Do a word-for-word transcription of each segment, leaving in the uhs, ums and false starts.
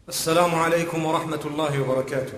السلام عليكم ورحمة الله وبركاته.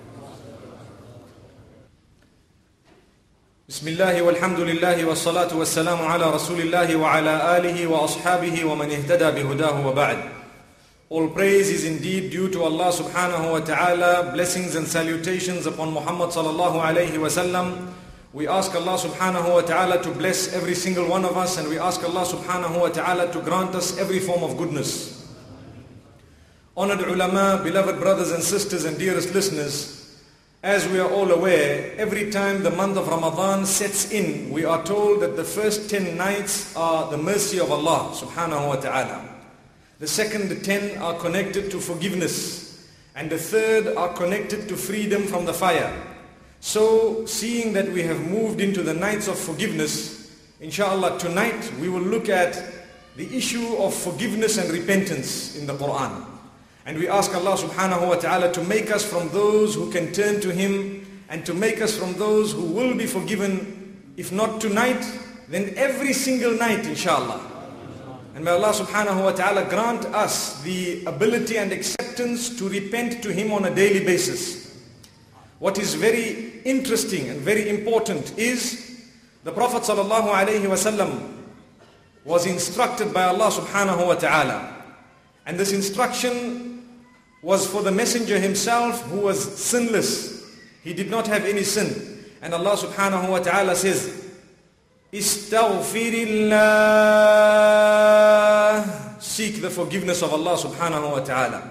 بسم الله والحمد لله والصلاة والسلام على رسول الله وعلى آله وأصحابه ومن اهتدى بهداه وبعد. All praise is indeed due to Allah subhanahu wa ta'ala. Blessings and salutations upon Muhammad sallallahu alayhi wa sallam. We ask Allah subhanahu wa ta'ala to bless every single one of us, and we ask Allah subhanahu wa ta'ala to grant us every form of goodness. Honored ulama, beloved brothers and sisters and dearest listeners, as we are all aware, every time the month of Ramadan sets in, we are told that the first ten nights are the mercy of Allah subhanahu wa ta'ala. The second ten are connected to forgiveness, and the third are connected to freedom from the fire. So, seeing that we have moved into the nights of forgiveness, inshallah tonight we will look at the issue of forgiveness and repentance in the Quran. And we ask Allah subhanahu wa ta'ala to make us from those who can turn to Him, and to make us from those who will be forgiven, if not tonight, then every single night, inshallah. And may Allah subhanahu wa ta'ala grant us the ability and acceptance to repent to Him on a daily basis. What is very interesting and very important is the Prophet sallallahu alayhi wa sallam was instructed by Allah subhanahu wa ta'ala. And this instruction was for the messenger himself, who was sinless. He did not have any sin. And Allah subhanahu wa ta'ala says, Istaghfirillah. Seek the forgiveness of Allah subhanahu wa ta'ala.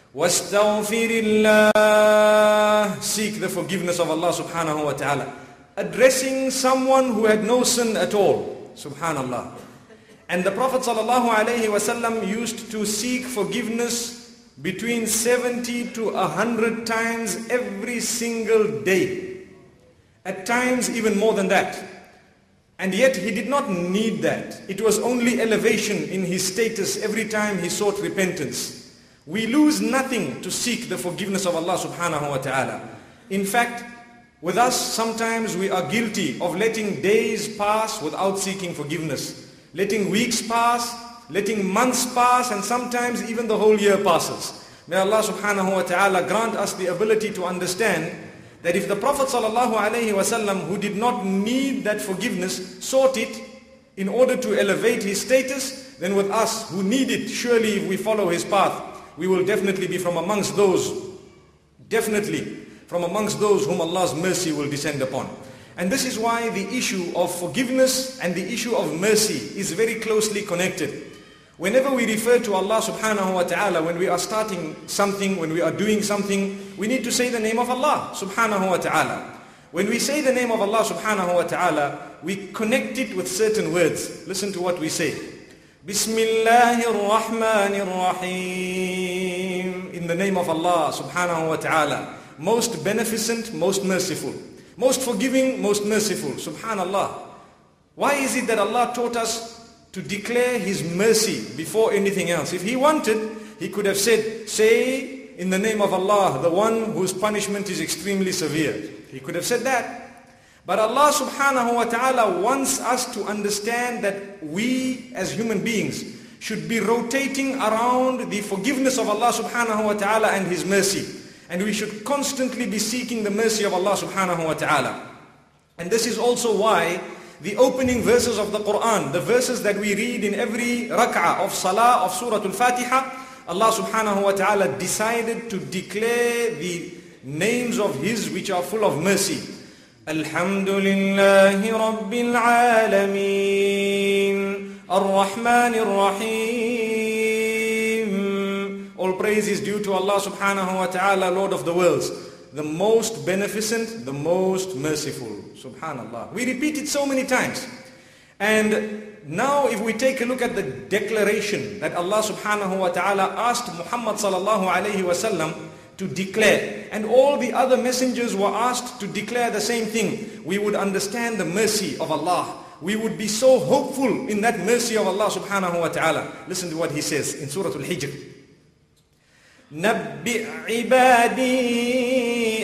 Wastaghfirillah. Seek the forgiveness of Allah subhanahu wa ta'ala. Addressing someone who had no sin at all. Subhanallah. And the Prophet sallallahu alayhi wa sallam used to seek forgiveness between seventy to one hundred times every single day. At times even more than that. And yet he did not need that. It was only elevation in his status every time he sought repentance. We lose nothing to seek the forgiveness of Allah subhanahu wa ta'ala. In fact, with us sometimes we are guilty of letting days pass without seeking forgiveness. Letting weeks pass, letting months pass, and sometimes even the whole year passes. May Allah subhanahu wa ta'ala grant us the ability to understand that if the Prophet sallallahu alayhi wa sallam, who did not need that forgiveness, sought it in order to elevate his status, then with us who need it, surely if we follow his path, we will definitely be from amongst those, definitely from amongst those whom Allah's mercy will descend upon. And this is why the issue of forgiveness and the issue of mercy is very closely connected. Whenever we refer to Allah subhanahu wa ta'ala, when we are starting something, when we are doing something, we need to say the name of Allah subhanahu wa ta'ala. When we say the name of Allah subhanahu wa ta'ala, we connect it with certain words. Listen to what we say. Bismillahir Rahmanir Rahim. In the name of Allah subhanahu wa ta'ala, most beneficent, most merciful. Most forgiving, most merciful. Subhanallah. Why is it that Allah taught us to declare His mercy before anything else? If He wanted, He could have said, say in the name of Allah, the one whose punishment is extremely severe. He could have said that. But Allah subhanahu wa ta'ala wants us to understand that we as human beings should be rotating around the forgiveness of Allah subhanahu wa ta'ala and His mercy. And we should constantly be seeking the mercy of Allah subhanahu wa ta'ala. And this is also why the opening verses of the Quran, the verses that we read in every rak'ah of salah of Surah Al-Fatiha, Allah subhanahu wa ta'ala decided to declare the names of His which are full of mercy. Alhamdulillahi Rabbil Alameen, Ar-Rahmanir Rahim. All praise is due to Allah subhanahu wa ta'ala, Lord of the worlds, the most beneficent, the most merciful. Subhanallah. We repeat it so many times. And now if we take a look at the declaration that Allah subhanahu wa ta'ala asked Muhammad sallallahu alayhi wa sallam to declare, and all the other messengers were asked to declare the same thing, we would understand the mercy of Allah. We would be so hopeful in that mercy of Allah subhanahu wa ta'ala. Listen to what He says in Surah Al-Hijr. نبئ عبادي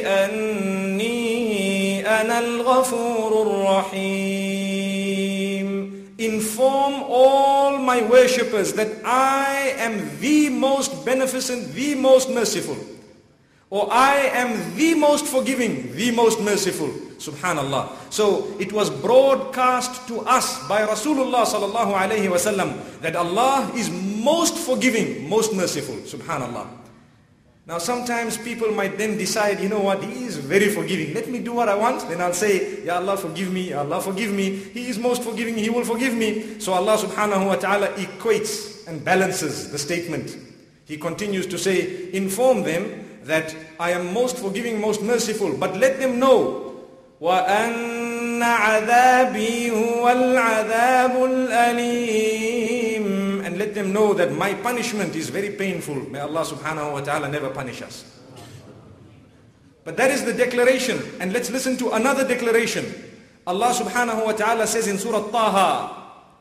أني أنا الغفور الرحيم inform all my worshippers that I am the most beneficent, the most merciful. Or I am the most forgiving, the most merciful. Subhanallah. So it was broadcast to us by Rasulullah sallallahu alayhi wa sallam that Allah is most forgiving, most merciful. Subhanallah. Now sometimes people might then decide, you know what, He is very forgiving. Let me do what I want. Then I'll say, Ya Allah forgive me, Ya Allah forgive me. He is most forgiving, He will forgive me. So Allah subhanahu wa ta'ala equates and balances the statement. He continues to say, inform them that I am most forgiving, most merciful. But let them know, وَأَنَّ عَذَابِي هُوَ الْعَذَابُ الْأَلِيمُ. And let them know that my punishment is very painful. May Allah subhanahu wa ta'ala never punish us. But that is the declaration. And let's listen to another declaration. Allah subhanahu wa ta'ala says in Surah Taha,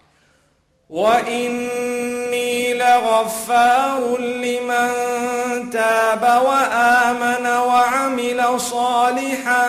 وَإِنِّي لَغَفَّارٌ لِمَنْ تَابَ وَآمَنَ وَعَمِلَ صَالِحًا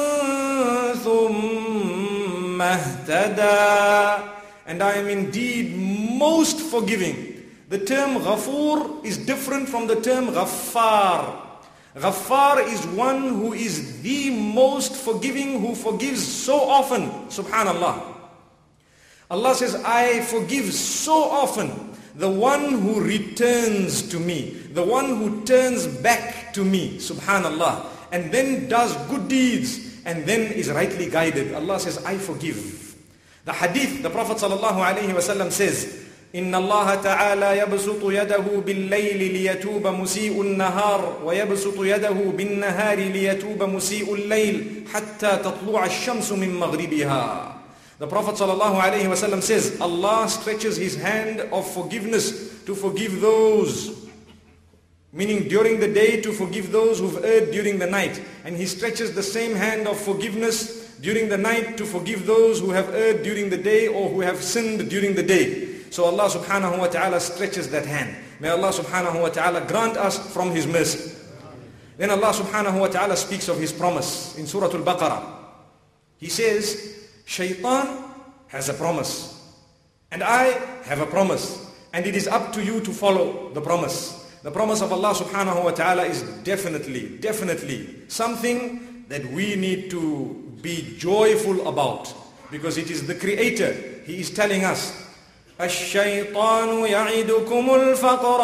ثُمَّ اهْتَدَى. And I am indeed most forgiving. The term Ghafoor is different from the term Ghaffar. Ghaffar is one who is the most forgiving, who forgives so often. Subhanallah. Allah says, I forgive so often. The one who returns to me, the one who turns back to me, subhanallah, and then does good deeds, and then is rightly guided. Allah says, I forgive. The hadith, the Prophet sallallahu alayhi wa sallam says, إن الله تعالى يبسط يده بالليل ليتوب مسيء النهار ويبسط يده بالنهار ليتوب مسيء الليل حتى تطلع الشمس من مغربها. The Prophet ﷺ says, Allah stretches His hand of forgiveness to forgive those, meaning during the day to forgive those who've erred during the night. And He stretches the same hand of forgiveness during the night to forgive those who have erred during the day or who have sinned during the day. So Allah subhanahu wa ta'ala stretches that hand. May Allah subhanahu wa ta'ala grant us from His mercy. Then Allah subhanahu wa ta'ala speaks of His promise in Surah Al-Baqarah. He says, Shaitan has a promise, and I have a promise, and it is up to you to follow the promise. The promise of Allah subhanahu wa ta'ala is definitely, definitely something that we need to be joyful about, because it is the Creator. He is telling us, الشيطان يعدكم الفقر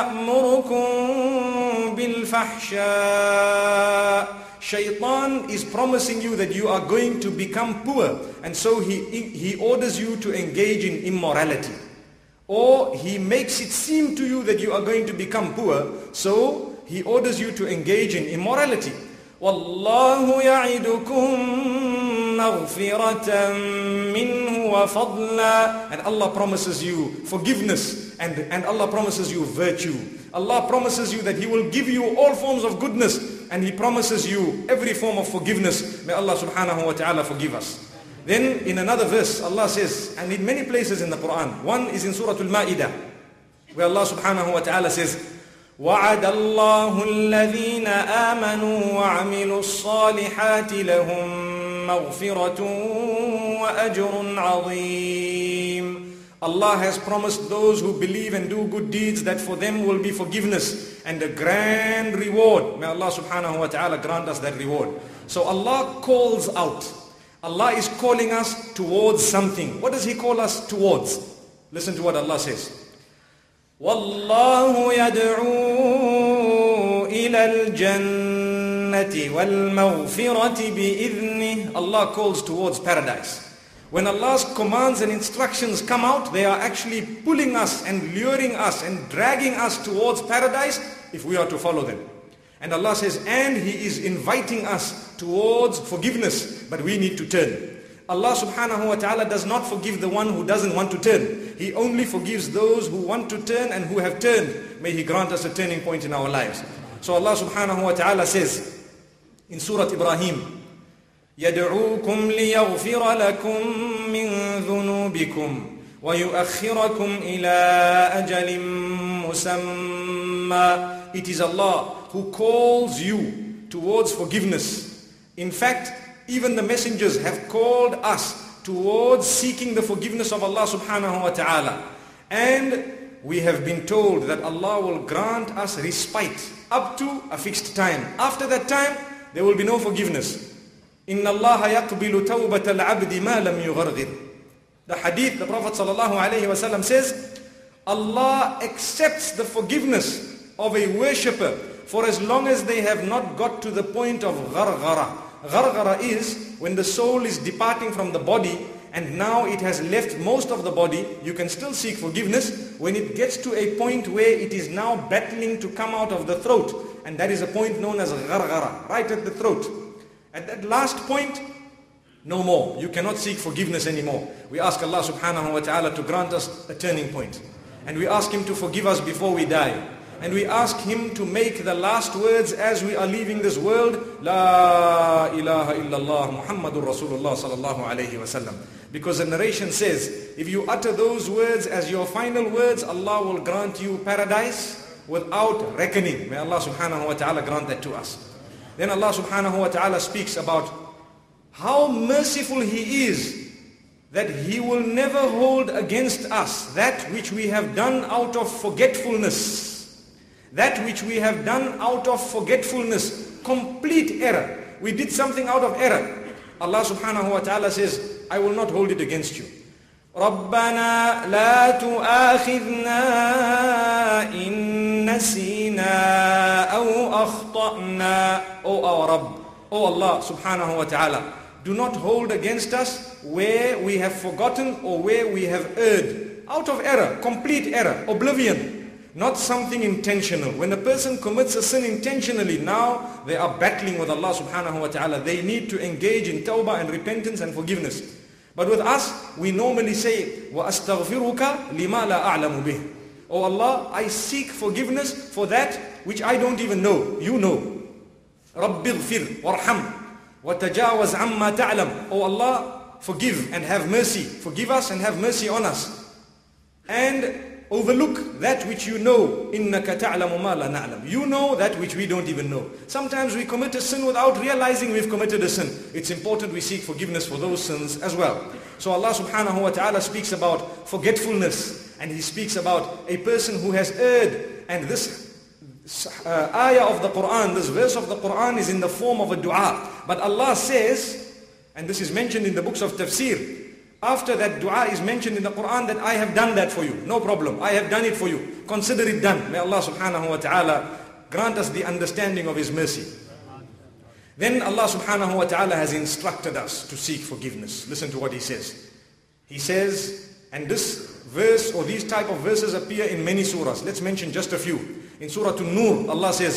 ويأمركم بالفحشاء. Shaitan is promising you that you are going to become poor, and so he, he orders you to engage in immorality. Or he makes it seem to you that you are going to become poor, so he orders you to engage in immorality. وَاللَّهُ يَعِدُكُمْ مَغْفِرَةً مِّنْهُ وَفَضْلًا. And Allah promises you forgiveness, and, and Allah promises you virtue. Allah promises you that He will give you all forms of goodness, and He promises you every form of forgiveness. May Allah subhanahu wa ta'ala forgive us. Then in another verse, Allah says, and in many places in the Quran, one is in Surah Al-Ma'idah, where Allah subhanahu wa ta'ala says, وَعَدَ اللَّهُ الَّذِينَ آمَنُوا وَعَمِلُوا الصَّالِحَاتِ لَهُمْ مَغْفِرَةٌ وَأَجْرٌ عَظِيمٌ. Allah has promised those who believe and do good deeds that for them will be forgiveness and a grand reward. May Allah subhanahu wa ta'ala grant us that reward. So Allah calls out. Allah is calling us towards something. What does He call us towards? Listen to what Allah says. وَاللَّهُ يَدْعُو إِلَى الْجَنَّةِ وَالْمَغْفِرَةِ بِإِذْنِهِ. Allah calls towards paradise. When Allah's commands and instructions come out, they are actually pulling us and luring us and dragging us towards paradise if we are to follow them. And Allah says, and He is inviting us towards forgiveness, but we need to turn. Allah subhanahu wa ta'ala does not forgive the one who doesn't want to turn. He only forgives those who want to turn and who have turned. May He grant us a turning point in our lives. So Allah subhanahu wa ta'ala says in Surah Ibrahim, يَدْعُوكُمْ لِيَغْفِرَ لَكُمْ مِنْ ذُنُوبِكُمْ وَيُؤَخِّرَكُمْ إِلَىٰ أَجَلٍ مُسَمًّى. It is Allah who calls you towards forgiveness. In fact, even the messengers have called us towards seeking the forgiveness of Allah subhanahu wa ta'ala. And we have been told that Allah will grant us respite up to a fixed time. After that time, there will be no forgiveness. Inna Allah yaqbilu tawbat al-abdi ma lam yugharghir. The hadith, the Prophet sallallahu alayhi wa sallam says, Allah accepts the forgiveness of a worshipper for as long as they have not got to the point of gharghara. Gharghara is when the soul is departing from the body and now it has left most of the body. You can still seek forgiveness when it gets to a point where it is now battling to come out of the throat, and that is a point known as gharghara, right at the throat. At that last point, no more. You cannot seek forgiveness anymore. We ask Allah subhanahu wa ta'ala to grant us a turning point. And we ask Him to forgive us before we die. And we ask Him to make the last words as we are leaving this world, La ilaha illallah Muhammadur Rasulullah sallallahu alayhi wa sallam. Because the narration says, if you utter those words as your final words, Allah will grant you paradise without reckoning. May Allah subhanahu wa ta'ala grant that to us. Then Allah subhanahu wa ta'ala speaks about how merciful He is, that He will never hold against us that which we have done out of forgetfulness. That which we have done out of forgetfulness, complete error. We did something out of error. Allah subhanahu wa ta'ala says, I will not hold it against you. رَبَّنَا لَا تُؤَاخِذْنَا إِن نَسِينَا أَوْ أَخْطَأْنَا. O our Rabb, O Allah subhanahu wa ta'ala, do not hold against us where we have forgotten or where we have erred. Out of error, complete error, oblivion. Not something intentional. When a person commits a sin intentionally, now they are battling with Allah subhanahu wa ta'ala. They need to engage in tawbah and repentance and forgiveness. But with us, we normally say, وَأَسْتَغْفِرُكَ لِمَا لَا أَعْلَمُ بِهِ. Oh Allah, I seek forgiveness for that which I don't even know. You know. رَبِّ اغْفِرْ وَارْحَمْ وَتَجَاوَزْ عَمَّا تَعْلَمْ. Oh Allah, forgive and have mercy. Forgive us and have mercy on us. And overlook that which you know. إِنَّكَ تَعْلَمُ مَا لَا نَعْلَمُ. You know that which we don't even know. Sometimes we commit a sin without realizing we've committed a sin. It's important we seek forgiveness for those sins as well. So Allah subhanahu wa ta'ala speaks about forgetfulness, and He speaks about a person who has erred. And this uh, ayah of the Quran, this verse of the Quran is in the form of a dua. But Allah says, and this is mentioned in the books of tafsir, after that dua is mentioned in the Quran, that I have done that for you. No problem. I have done it for you. Consider it done. May Allah subhanahu wa ta'ala grant us the understanding of His mercy. Then Allah subhanahu wa ta'ala has instructed us to seek forgiveness. Listen to what He says. He says, and this verse or these type of verses appear in many surahs. Let's mention just a few. In Surah An-Nur, Allah says,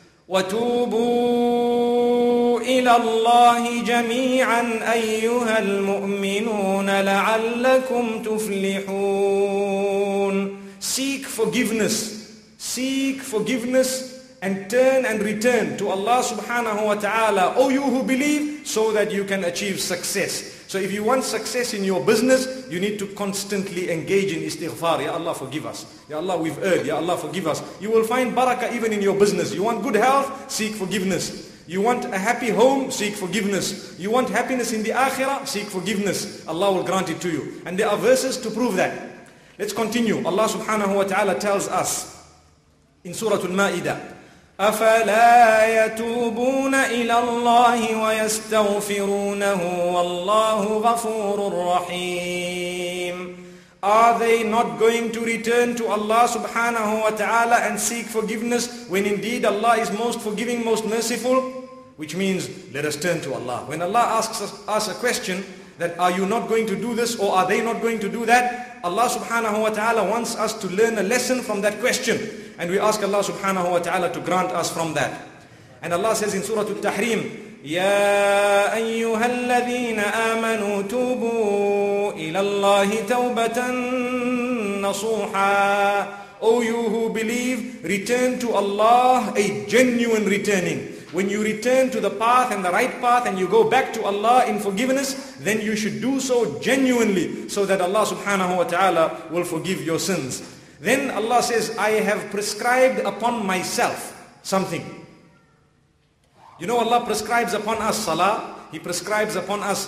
وَتُوبُوا إِلَى اللَّهِ جَمِيعًا أَيُّهَا الْمُؤْمِنُونَ لَعَلَّكُمْ تُفْلِحُونَ. Seek forgiveness. Seek forgiveness and turn and return to Allah subhanahu wa ta'ala, O you who believe, so that you can achieve success. So if you want success in your business, you need to constantly engage in istighfar. Ya Allah, forgive us. Ya Allah, we've erred. Ya Allah, forgive us. You will find barakah even in your business. You want good health? Seek forgiveness. You want a happy home? Seek forgiveness. You want happiness in the akhirah? Seek forgiveness. Allah will grant it to you. And there are verses to prove that. Let's continue. Allah subhanahu wa ta'ala tells us in Surah Al-Ma'idah, أَفَلَا يَتُوبُونَ إِلَى اللَّهِ وَيَسْتَغْفِرُونَهُ وَاللَّهُ غَفُورٌ رَحِيمٌ. Are they not going to return to Allah subhanahu wa ta'ala and seek forgiveness when indeed Allah is most forgiving, most merciful? Which means, let us turn to Allah. When Allah asks us, us a question, that are you not going to do this or are they not going to do that? Allah subhanahu wa ta'ala wants us to learn a lesson from that question. And we ask Allah subhanahu wa ta'ala to grant us from that. And Allah says in Surah Al-Tahrim, يَا أَيُّهَا الَّذِينَ آمَنُوا تُوبُوا إِلَى اللَّهِ تَوْبَةً نَصُوحًا. O you who believe, return to Allah a genuine returning. When you return to the path and the right path and you go back to Allah in forgiveness, then you should do so genuinely so that Allah subhanahu wa ta'ala will forgive your sins. Then Allah says, I have prescribed upon myself something. You know, Allah prescribes upon us salah. He prescribes upon us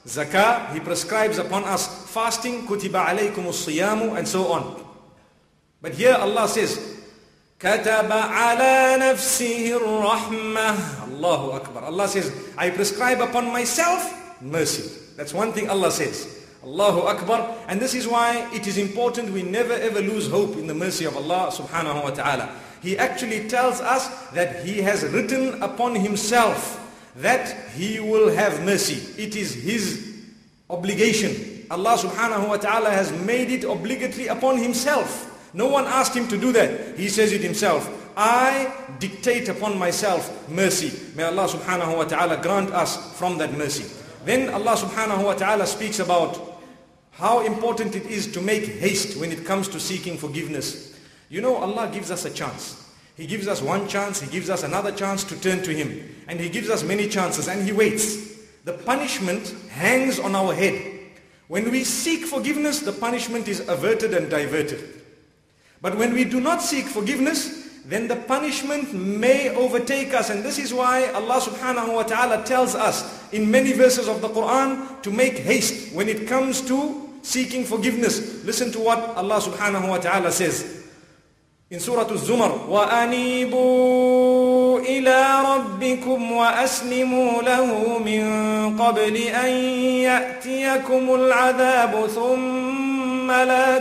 zakah, He prescribes upon us fasting, kutiba alaykumus siyamu, and so on. But here Allah says, kataba ala nafsihi rahmah. Allahu Akbar. Allah says, I prescribe upon myself mercy. That's one thing Allah says. Allahu Akbar. And this is why it is important we never ever lose hope in the mercy of Allah subhanahu wa ta'ala. He actually tells us that He has written upon Himself that He will have mercy. It is His obligation. Allah subhanahu wa ta'ala has made it obligatory upon Himself. No one asked Him to do that. He says it Himself. I dictate upon myself mercy. May Allah subhanahu wa ta'ala grant us from that mercy. Then Allah subhanahu wa ta'ala speaks about how important it is to make haste when it comes to seeking forgiveness. You know, Allah gives us a chance. He gives us one chance, He gives us another chance to turn to Him. And He gives us many chances and He waits. The punishment hangs on our head. When we seek forgiveness, the punishment is averted and diverted. But when we do not seek forgiveness, then the punishment may overtake us. And this is why Allah subhanahu wa ta'ala tells us in many verses of the Quran to make haste when it comes to seeking forgiveness. Listen to what Allah subhanahu wa ta'ala says in Surah Al-Zumar, وَأَنِيبُوا إِلَىٰ رَبِّكُمْ وَأَسْلِمُوا لَهُ مِن قَبْلِ أَن يَأْتِيَكُمُ الْعَذَابُ ثُمَّ لَا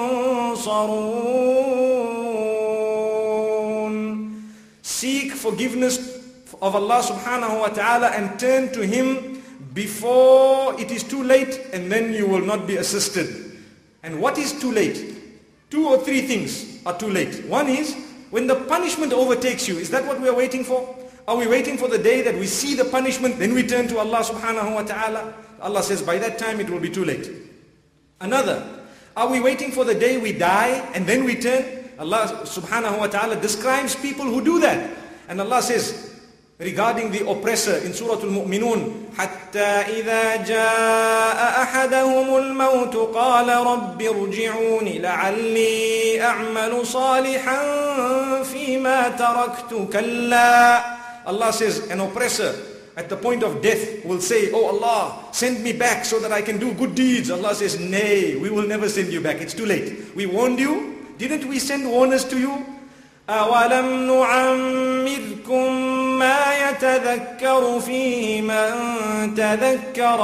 تُنصَرُونَ. Seek forgiveness of Allah subhanahu wa ta'ala and turn to Him before it is too late, and then you will not be assisted. And what is too late? Two or three things are too late. One is when the punishment overtakes you. Is that what we are waiting for? Are we waiting for the day that we see the punishment, then we turn to Allah subhanahu wa ta'ala? Allah says by that time it will be too late. Another, are we waiting for the day we die and then we turn? Allah subhanahu wa ta'ala describes people who do that. And Allah says regarding the oppressor in Surah Al-Mu'minun, حَتَّى إِذَا جَاءَ أَحَدَهُمُ الْمَوْتُ قَالَ رَبِّ ارْجِعُونِ لَعَلِّي أَعْمَلُ صَالِحًا فِيمَا تَرَكْتُ كَلَّا. Allah says an oppressor at the point of death will say, oh Allah, send me back so that I can do good deeds. Allah says, nay, we will never send you back. It's too late. We warned you. Didn't we send warners to you? أَوَلَمْ نُعَمِّرْكُمْ مَا يَتَذَكَّرُ فِيهِ مَنْ تَذَكَّرَ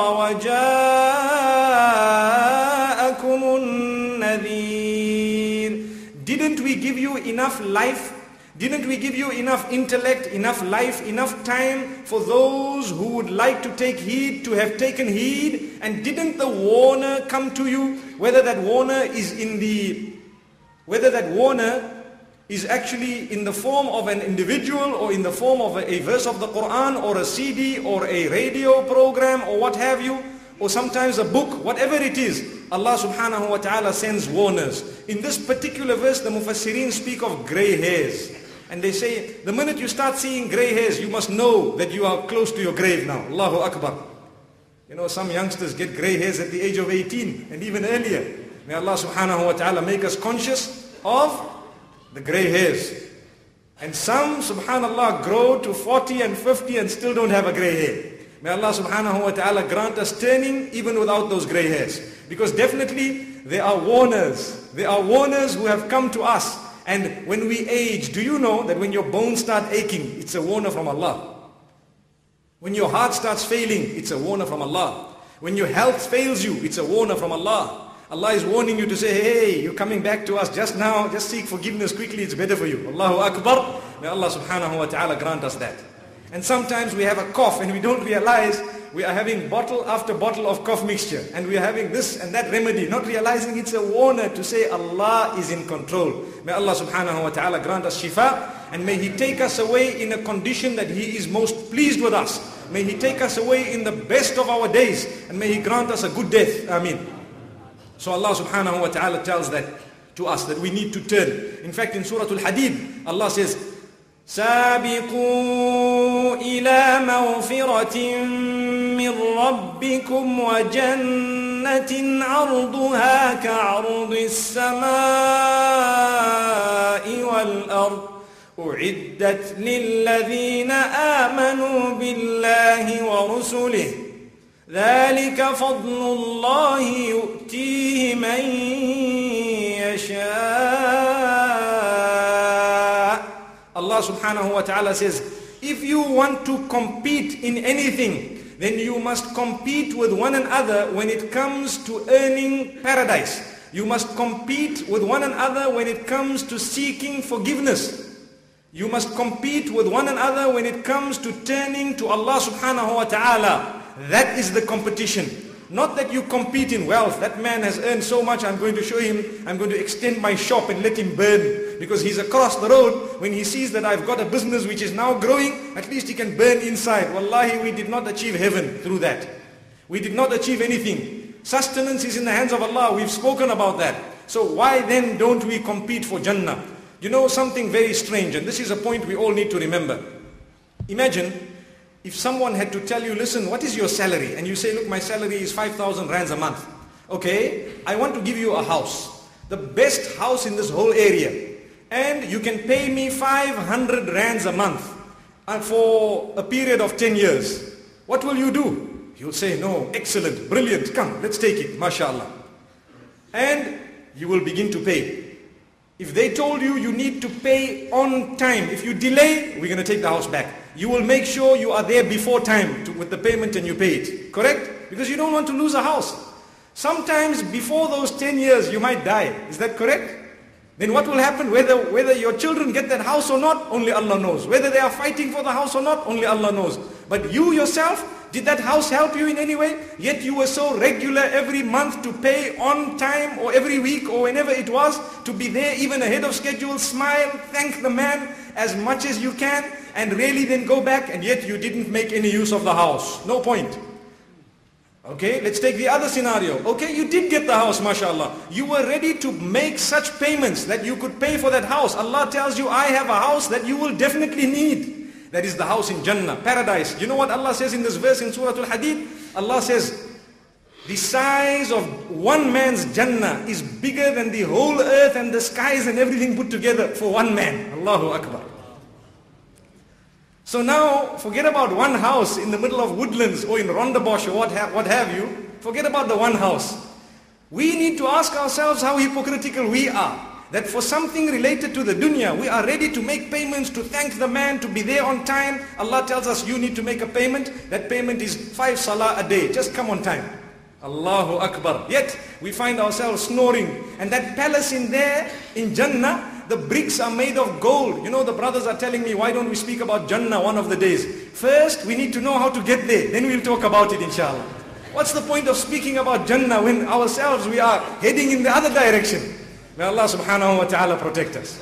وَجَاءَكُمُ النَّذِيرُ. Didn't we give you enough life? Didn't we give you enough intellect, enough life, enough time for those who would like to take heed to have taken heed? And didn't the warner come to you? Whether that warner is in the, whether that warner is actually in the form of an individual or in the form of a, a verse of the Quran or a C D or a radio program or what have you, or sometimes a book, whatever it is, Allah subhanahu wa ta'ala sends warners. In this particular verse, the Mufassirin speak of grey hairs. And they say, the minute you start seeing grey hairs, you must know that you are close to your grave now. Allahu Akbar. You know, some youngsters get grey hairs at the age of eighteen and even earlier. May Allah subhanahu wa ta'ala make us conscious of the grey hairs. And some, subhanallah, grow to forty and fifty and still don't have a grey hair. May Allah subhanahu wa ta'ala grant us turning even without those grey hairs. Because definitely there are warners. There are warners who have come to us. And when we age, do you know that when your bones start aching, it's a warner from Allah? When your heart starts failing, it's a warner from Allah. When your health fails you, it's a warner from Allah. Allah is warning you to say, hey, you're coming back to us just now, just seek forgiveness quickly, it's better for you. Allahu Akbar. May Allah subhanahu wa ta'ala grant us that. And sometimes we have a cough and we don't realize we are having bottle after bottle of cough mixture. And we are having this and that remedy, not realizing it's a warner to say Allah is in control. May Allah subhanahu wa ta'ala grant us shifa. And may He take us away in a condition that He is most pleased with us. May He take us away in the best of our days. And may He grant us a good death. Ameen. So Allah subhanahu wa ta'ala tells that to us, that we need to turn. In fact, in Surah Al-Hadid, Allah says, سَابِقُوا إِلَى مَغْفِرَةٍ مِّن رَبِّكُمْ وَجَنَّةٍ عَرْضُهَا كَعَرْضِ السَّمَاءِ وَالْأَرْضِ أُعِدَّتْ لِلَّذِينَ آمَنُوا بِاللَّهِ وَرُسُلِهِ ذَلِكَ فَضْلُ اللَّهِ يُؤْتِيهِ مَنْ يَشَاءُ. Allah subhanahu wa ta'ala says, if you want to compete in anything, then you must compete with one another when it comes to earning paradise. You must compete with one another when it comes to seeking forgiveness. You must compete with one another when it comes to turning to Allah subhanahu wa ta'ala. That is the competition. Not that you compete in wealth. That man has earned so much, I'm going to show him, I'm going to extend my shop and let him burn. Because he's across the road, when he sees that I've got a business which is now growing, at least he can burn inside. Wallahi, we did not achieve heaven through that. We did not achieve anything. Sustenance is in the hands of Allah. We've spoken about that. So why then don't we compete for Jannah? You know something very strange, and this is a point we all need to remember. Imagine if someone had to tell you, listen, what is your salary? And you say, look, my salary is five thousand rands a month. Okay, I want to give you a house. The best house in this whole area. And you can pay me five hundred rands a month for a period of ten years. What will you do? You'll say, no, excellent, brilliant, come, let's take it, mashallah. And you will begin to pay. If they told you you need to pay on time, if you delay, we're going to take the house back. You will make sure you are there before time to, with the payment and you pay it. Correct? Because you don't want to lose a house. Sometimes before those ten years you might die. Is that correct? Then what will happen? Whether, whether your children get that house or not, only Allah knows. Whether they are fighting for the house or not, only Allah knows. But you yourself, did that house help you in any way? Yet you were so regular every month to pay on time, or every week, or whenever it was, to be there even ahead of schedule, smile, thank the man as much as you can, and really then go back, and yet you didn't make any use of the house. No point. Okay, let's take the other scenario. Okay, you did get the house, mashallah. You were ready to make such payments that you could pay for that house. Allah tells you, I have a house that you will definitely need. That is the house in Jannah, paradise. You know what Allah says in this verse in Surah Al-Hadid? Allah says, the size of one man's Jannah is bigger than the whole earth and the skies and everything put together for one man. Allahu Akbar. So now, forget about one house in the middle of woodlands or in Rondebosch or what have, what have you. Forget about the one house. We need to ask ourselves how hypocritical we are. That for something related to the dunya, we are ready to make payments to thank the man, to be there on time. Allah tells us you need to make a payment. That payment is five salah a day. Just come on time. Allahu Akbar. Yet we find ourselves snoring. And that palace in there, in Jannah, the bricks are made of gold. You know, the brothers are telling me, why don't we speak about Jannah one of the days? First, we need to know how to get there. Then we'll talk about it, inshallah. What's the point of speaking about Jannah when ourselves we are heading in the other direction? May Allah subhanahu wa ta'ala protect us.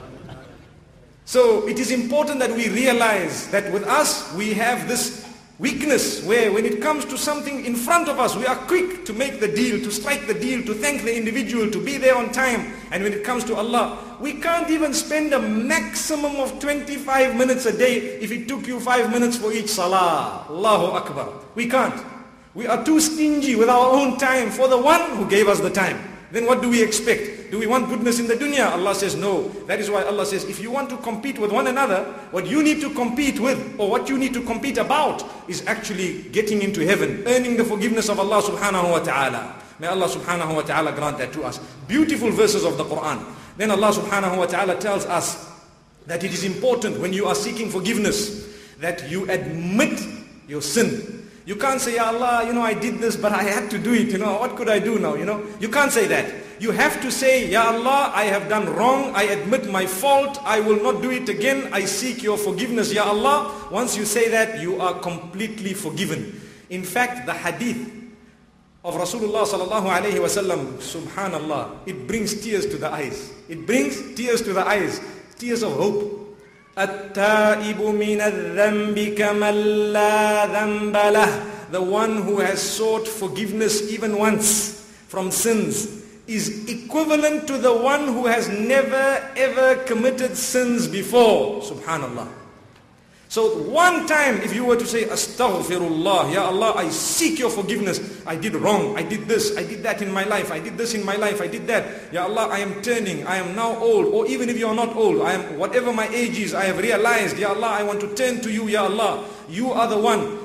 So it is important that we realize that with us, we have this weakness where when it comes to something in front of us, we are quick to make the deal, to strike the deal, to thank the individual, to be there on time. And when it comes to Allah, we can't even spend a maximum of twenty-five minutes a day if it took you five minutes for each salah. Allahu Akbar. We can't. We are too stingy with our own time for the one who gave us the time. Then what do we expect? Do we want goodness in the dunya? Allah says no. That is why Allah says, if you want to compete with one another, what you need to compete with, or what you need to compete about, is actually getting into heaven, earning the forgiveness of Allah subhanahu wa ta'ala. May Allah subhanahu wa ta'ala grant that to us. Beautiful verses of the Quran. Then Allah subhanahu wa ta'ala tells us that it is important when you are seeking forgiveness, that you admit your sin. You can't say, Ya Allah, you know, I did this, but I had to do it, you know, what could I do now, you know? You can't say that. You have to say, Ya Allah, I have done wrong, I admit my fault, I will not do it again, I seek your forgiveness, Ya Allah. Once you say that, you are completely forgiven. In fact, the hadith of Rasulullah sallallahu alayhi wa sallam, subhanallah, it brings tears to the eyes. It brings tears to the eyes, tears of hope. التائب من الذنب كمن لا ذنب له. The one who has sought forgiveness even once from sins is equivalent to the one who has never ever committed sins before. Subhanallah. So one time if you were to say, Astaghfirullah, Ya Allah, I seek your forgiveness. I did wrong, I did this, I did that in my life, I did this in my life, I did that. Ya Allah, I am turning, I am now old. Or even if you are not old, I am, whatever my age is, I have realized, Ya Allah, I want to turn to you, Ya Allah. You are the one.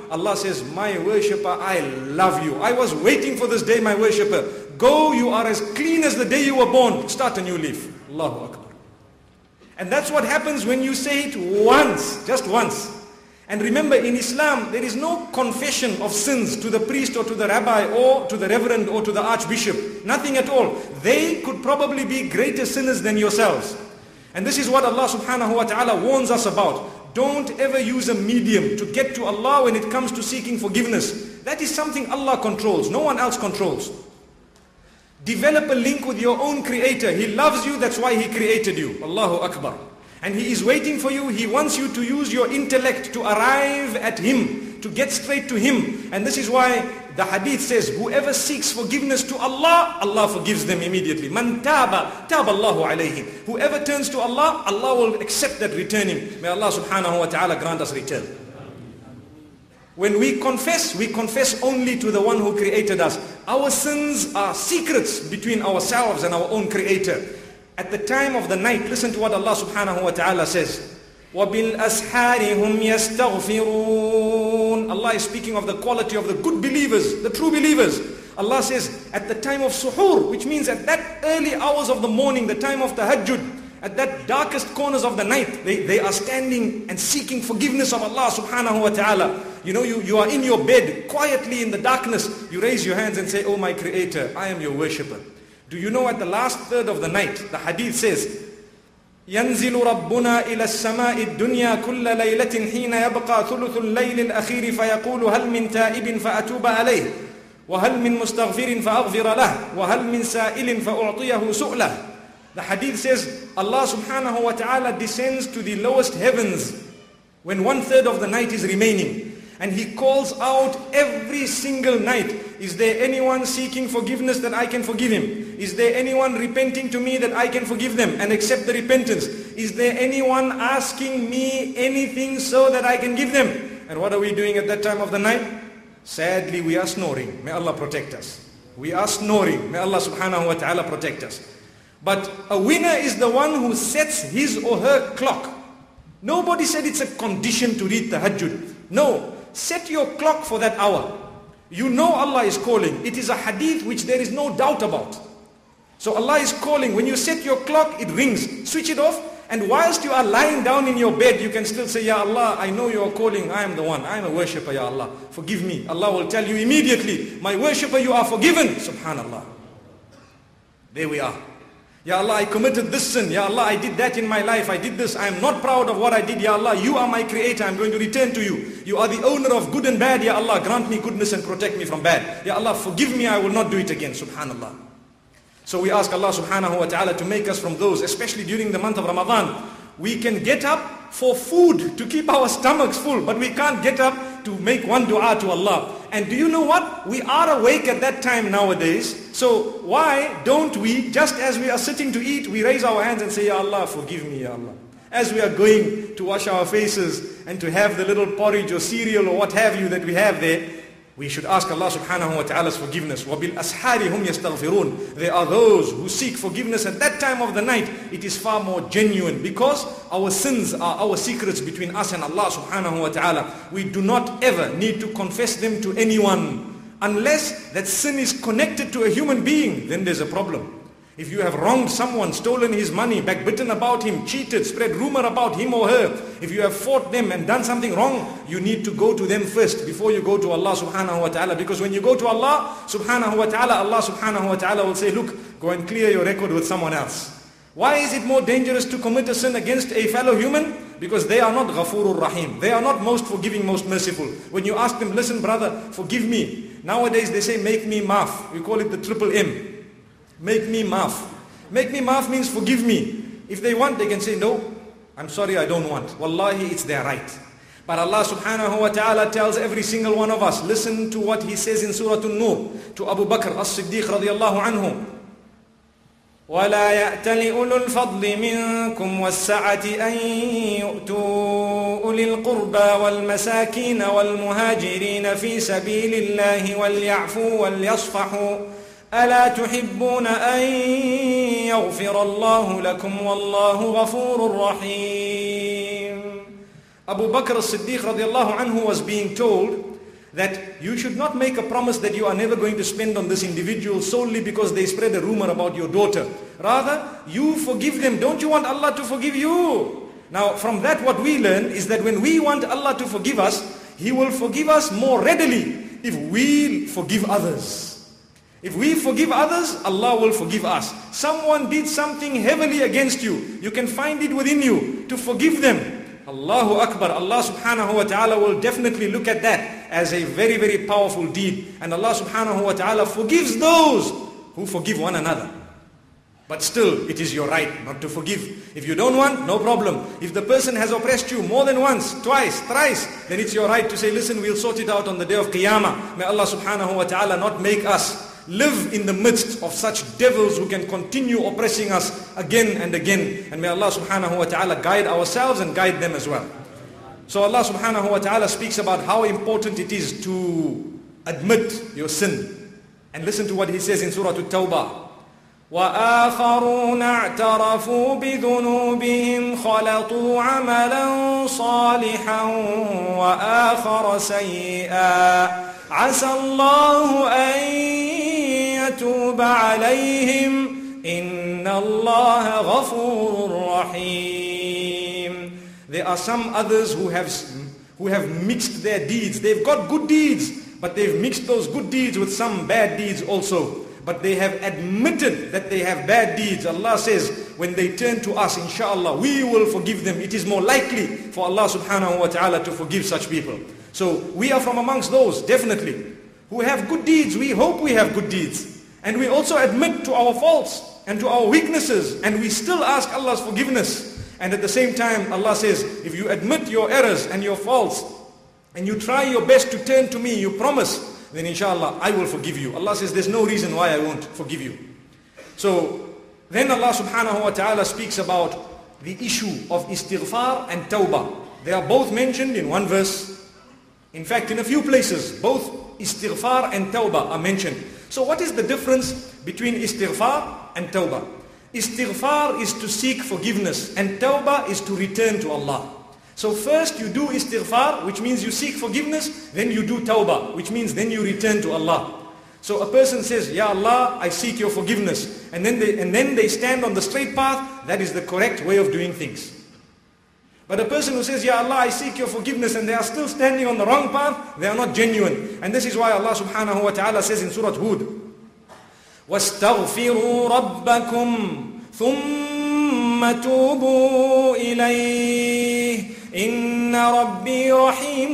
Allah says, my worshipper, I love you. I was waiting for this day, my worshipper. Go, you are as clean as the day you were born. Start a new leaf. Allahu Akbar. And that's what happens when you say it once, just once. And remember, in Islam, there is no confession of sins to the priest or to the rabbi or to the reverend or to the archbishop. Nothing at all. They could probably be greater sinners than yourselves. And this is what Allah subhanahu wa ta'ala warns us about. Don't ever use a medium to get to Allah when it comes to seeking forgiveness. That is something Allah controls. No one else controls. Develop a link with your own creator. He loves you, that's why he created you. Allahu Akbar. And he is waiting for you. He wants you to use your intellect to arrive at him, to get straight to him. And this is why the hadith says, whoever seeks forgiveness to Allah, Allah forgives them immediately. Man taba, taba Allahu alayhim. Whoever turns to Allah, Allah will accept that returning. May Allah subhanahu wa ta'ala grant us return. When we confess, we confess only to the one who created us. Our sins are secrets between ourselves and our own creator. At the time of the night, listen to what Allah subhanahu wa ta'ala says. وَبِالْأَسْحَارِ هُمْ يَسْتَغْفِرُونَ. Allah is speaking of the quality of the good believers, the true believers. Allah says, at the time of suhoor, which means at that early hours of the morning, the time of tahajjud, at that darkest corners of the night, they, they are standing and seeking forgiveness of Allah subhanahu wa ta'ala. You know, you, you are in your bed, quietly in the darkness, you raise your hands and say, oh my creator, I am your worshipper. Do you know at the last third of the night, the hadith says, ينزل ربنا إلى السماء الدنيا كل ليلة حين يبقى ثلث الليل الأخير فيقول هل من تائب فأتوب عليه وهل من مستغفر فأغفر له وهل من سائل فأعطيه سؤله. The hadith says Allah subhanahu wa ta'ala descends to the lowest heavens when one third of the night is remaining. And he calls out every single night, is there anyone seeking forgiveness that I can forgive him? Is there anyone repenting to me that I can forgive them and accept the repentance? Is there anyone asking me anything so that I can give them? And what are we doing at that time of the night? Sadly, we are snoring. May Allah protect us. We are snoring. May Allah subhanahu wa ta'ala protect us. But a winner is the one who sets his or her clock. Nobody said it's a condition to read tahajjud. No. Set your clock for that hour. You know Allah is calling. It is a hadith which there is no doubt about. So Allah is calling. When you set your clock, it rings. Switch it off. And whilst you are lying down in your bed, you can still say, Ya Allah, I know you are calling. I am the one. I am a worshipper, Ya Allah. Forgive me. Allah will tell you immediately, my worshipper, you are forgiven. Subhanallah. There we are. Ya Allah, I committed this sin. Ya Allah, I did that in my life. I did this. I am not proud of what I did. Ya Allah, you are my creator. I am going to return to you. You are the owner of good and bad. Ya Allah, grant me goodness and protect me from bad. Ya Allah, forgive me. I will not do it again. Subhanallah. So we ask Allah subhanahu wa ta'ala to make us from those, especially during the month of Ramadan. We can get up for food to keep our stomachs full, but we can't get up to make one dua to Allah. And do you know what? We are awake at that time nowadays. So why don't we, just as we are sitting to eat, we raise our hands and say, Ya Allah, forgive me, Ya Allah. As we are going to wash our faces and to have the little porridge or cereal or what have you that we have there, we should ask Allah subhanahu wa ta'ala's forgiveness. وَبِالْأَسْحَارِ هُمْ يَسْتَغْفِرُونَ. There are those who seek forgiveness at that time of the night. It is far more genuine because our sins are our secrets between us and Allah subhanahu wa ta'ala. We do not ever need to confess them to anyone. Unless that sin is connected to a human being, then there's a problem. If you have wronged someone, stolen his money, backbitten about him, cheated, spread rumor about him or her, if you have fought them and done something wrong, you need to go to them first before you go to Allah subhanahu wa ta'ala. Because when you go to Allah subhanahu wa ta'ala, Allah subhanahu wa ta'ala will say, look, go and clear your record with someone else. Why is it more dangerous to commit a sin against a fellow human? Because they are not Ghafurur Rahim. They are not most forgiving, most merciful. When you ask them, listen brother, forgive me. Nowadays they say, make me maaf. We call it the triple M. Make me maaf. Make me maaf means forgive me. If they want, they can say, no, I'm sorry, I don't want. Wallahi, it's their right. But Allah subhanahu wa ta'ala tells every single one of us, listen to what He says in Surah An-Nur to Abu Bakr as-Siddiq radiyallahu anhu. وَلَا يَأْتَلِ أُولُو الْفَضْلِ مِنْكُمْ وَالسَّعَةِ أَنْ يُؤْتُوا أُولِي الْقُرْبَى وَالْمَسَاكِينَ وَالْمُهَاجِرِينَ فِي سَبِيلِ اللَّهِ وَلْيَعْفُوا وَلْيَصْفَحُوا أَلَا تُحِبُّونَ أَنْ يَغْفِرَ اللَّهُ لَكُمْ وَاللَّهُ غَفُورٌ رَحِيمٌ. Abu Bakr as-Siddiq radiallahu anhu was being told that you should not make a promise that you are never going to spend on this individual solely because they spread a rumor about your daughter. Rather, you forgive them. Don't you want Allah to forgive you? Now, from that what we learn is that when we want Allah to forgive us, He will forgive us more readily if we forgive others. If we forgive others, Allah will forgive us. Someone did something heavily against you. You can find it within you to forgive them. Allahu Akbar. Allah subhanahu wa ta'ala will definitely look at that as a very, very powerful deed. And Allah subhanahu wa ta'ala forgives those who forgive one another. But still, it is your right not to forgive. If you don't want, no problem. If the person has oppressed you more than once, twice, thrice, then it's your right to say, listen, we'll sort it out on the day of Qiyamah. May Allah subhanahu wa ta'ala not make us live in the midst of such devils who can continue oppressing us again and again. And may Allah subhanahu wa ta'ala guide ourselves and guide them as well. So Allah subhanahu wa ta'ala speaks about how important it is to admit your sin. And listen to what He says in Surah At-Tawbah. وَآخَرُونَ اعْتَرَفُوا بِذُنُوبِهِمْ خَلَطُوا عَمَلًا صَالِحًا وَآخَرَ سَيِّئًا عَسَى اللَّهُ أَن يَتُوبَ عَلَيْهِمْ إِنَّ اللَّهَ غَفُورٌ رَحِيمٌ. There are some others who have, who have mixed their deeds. They've got good deeds, but they've mixed those good deeds with some bad deeds also. But they have admitted that they have bad deeds. Allah says, when they turn to us, inshallah, we will forgive them. It is more likely for Allah subhanahu wa ta'ala to forgive such people. So we are from amongst those, definitely, who have good deeds. We hope we have good deeds. And we also admit to our faults and to our weaknesses. And we still ask Allah's forgiveness. And at the same time, Allah says, if you admit your errors and your faults, and you try your best to turn to me, you promise, then inshallah I will forgive you. Allah says there's no reason why I won't forgive you. So then Allah subhanahu wa ta'ala speaks about the issue of istighfar and tawbah. They are both mentioned in one verse. In fact, in a few places, both istighfar and tawbah are mentioned. So what is the difference between istighfar and tawbah? Istighfar is to seek forgiveness, and tawbah is to return to Allah. So first you do istighfar, which means you seek forgiveness, then you do tawbah, which means then you return to Allah. So a person says, Ya Allah, I seek your forgiveness. And then they, and then they stand on the straight path. That is the correct way of doing things. But a person who says, Ya Allah, I seek your forgiveness, and they are still standing on the wrong path, they are not genuine. And this is why Allah subhanahu wa ta'ala says in Surah Hud, وَاسْتَغْفِرُوا رَبَّكُمْ ثُمَّ تُوبُوا إِلَيْهِ إِنَّ رَبِّي رَحِيمٌ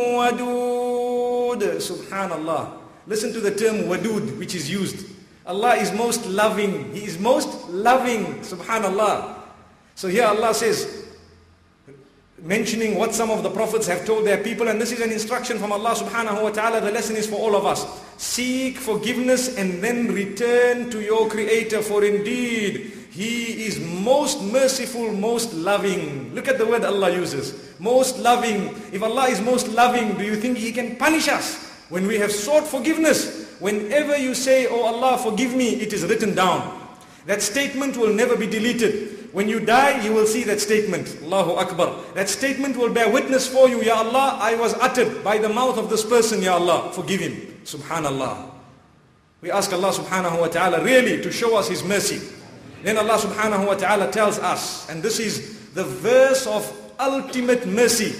وَدُودٌ. Subhanallah. Listen to the term wadud which is used. Allah is most loving. He is most loving. Subhanallah. So here Allah says, mentioning what some of the prophets have told their people, and this is an instruction from Allah subhanahu wa ta'ala. The lesson is for all of us. Seek forgiveness and then return to your Creator, for indeed He is most merciful, most loving. Look at the word Allah uses. Most loving. If Allah is most loving, do you think He can punish us when we have sought forgiveness? Whenever you say, oh Allah, forgive me, it is written down. That statement will never be deleted. When you die, you will see that statement. Allahu Akbar. That statement will bear witness for you. Ya Allah, I was uttered by the mouth of this person. Ya Allah, forgive him. Subhanallah. We ask Allah subhanahu wa ta'ala really to show us His mercy. Then Allah subhanahu wa ta'ala tells us, and this is the verse of ultimate mercy.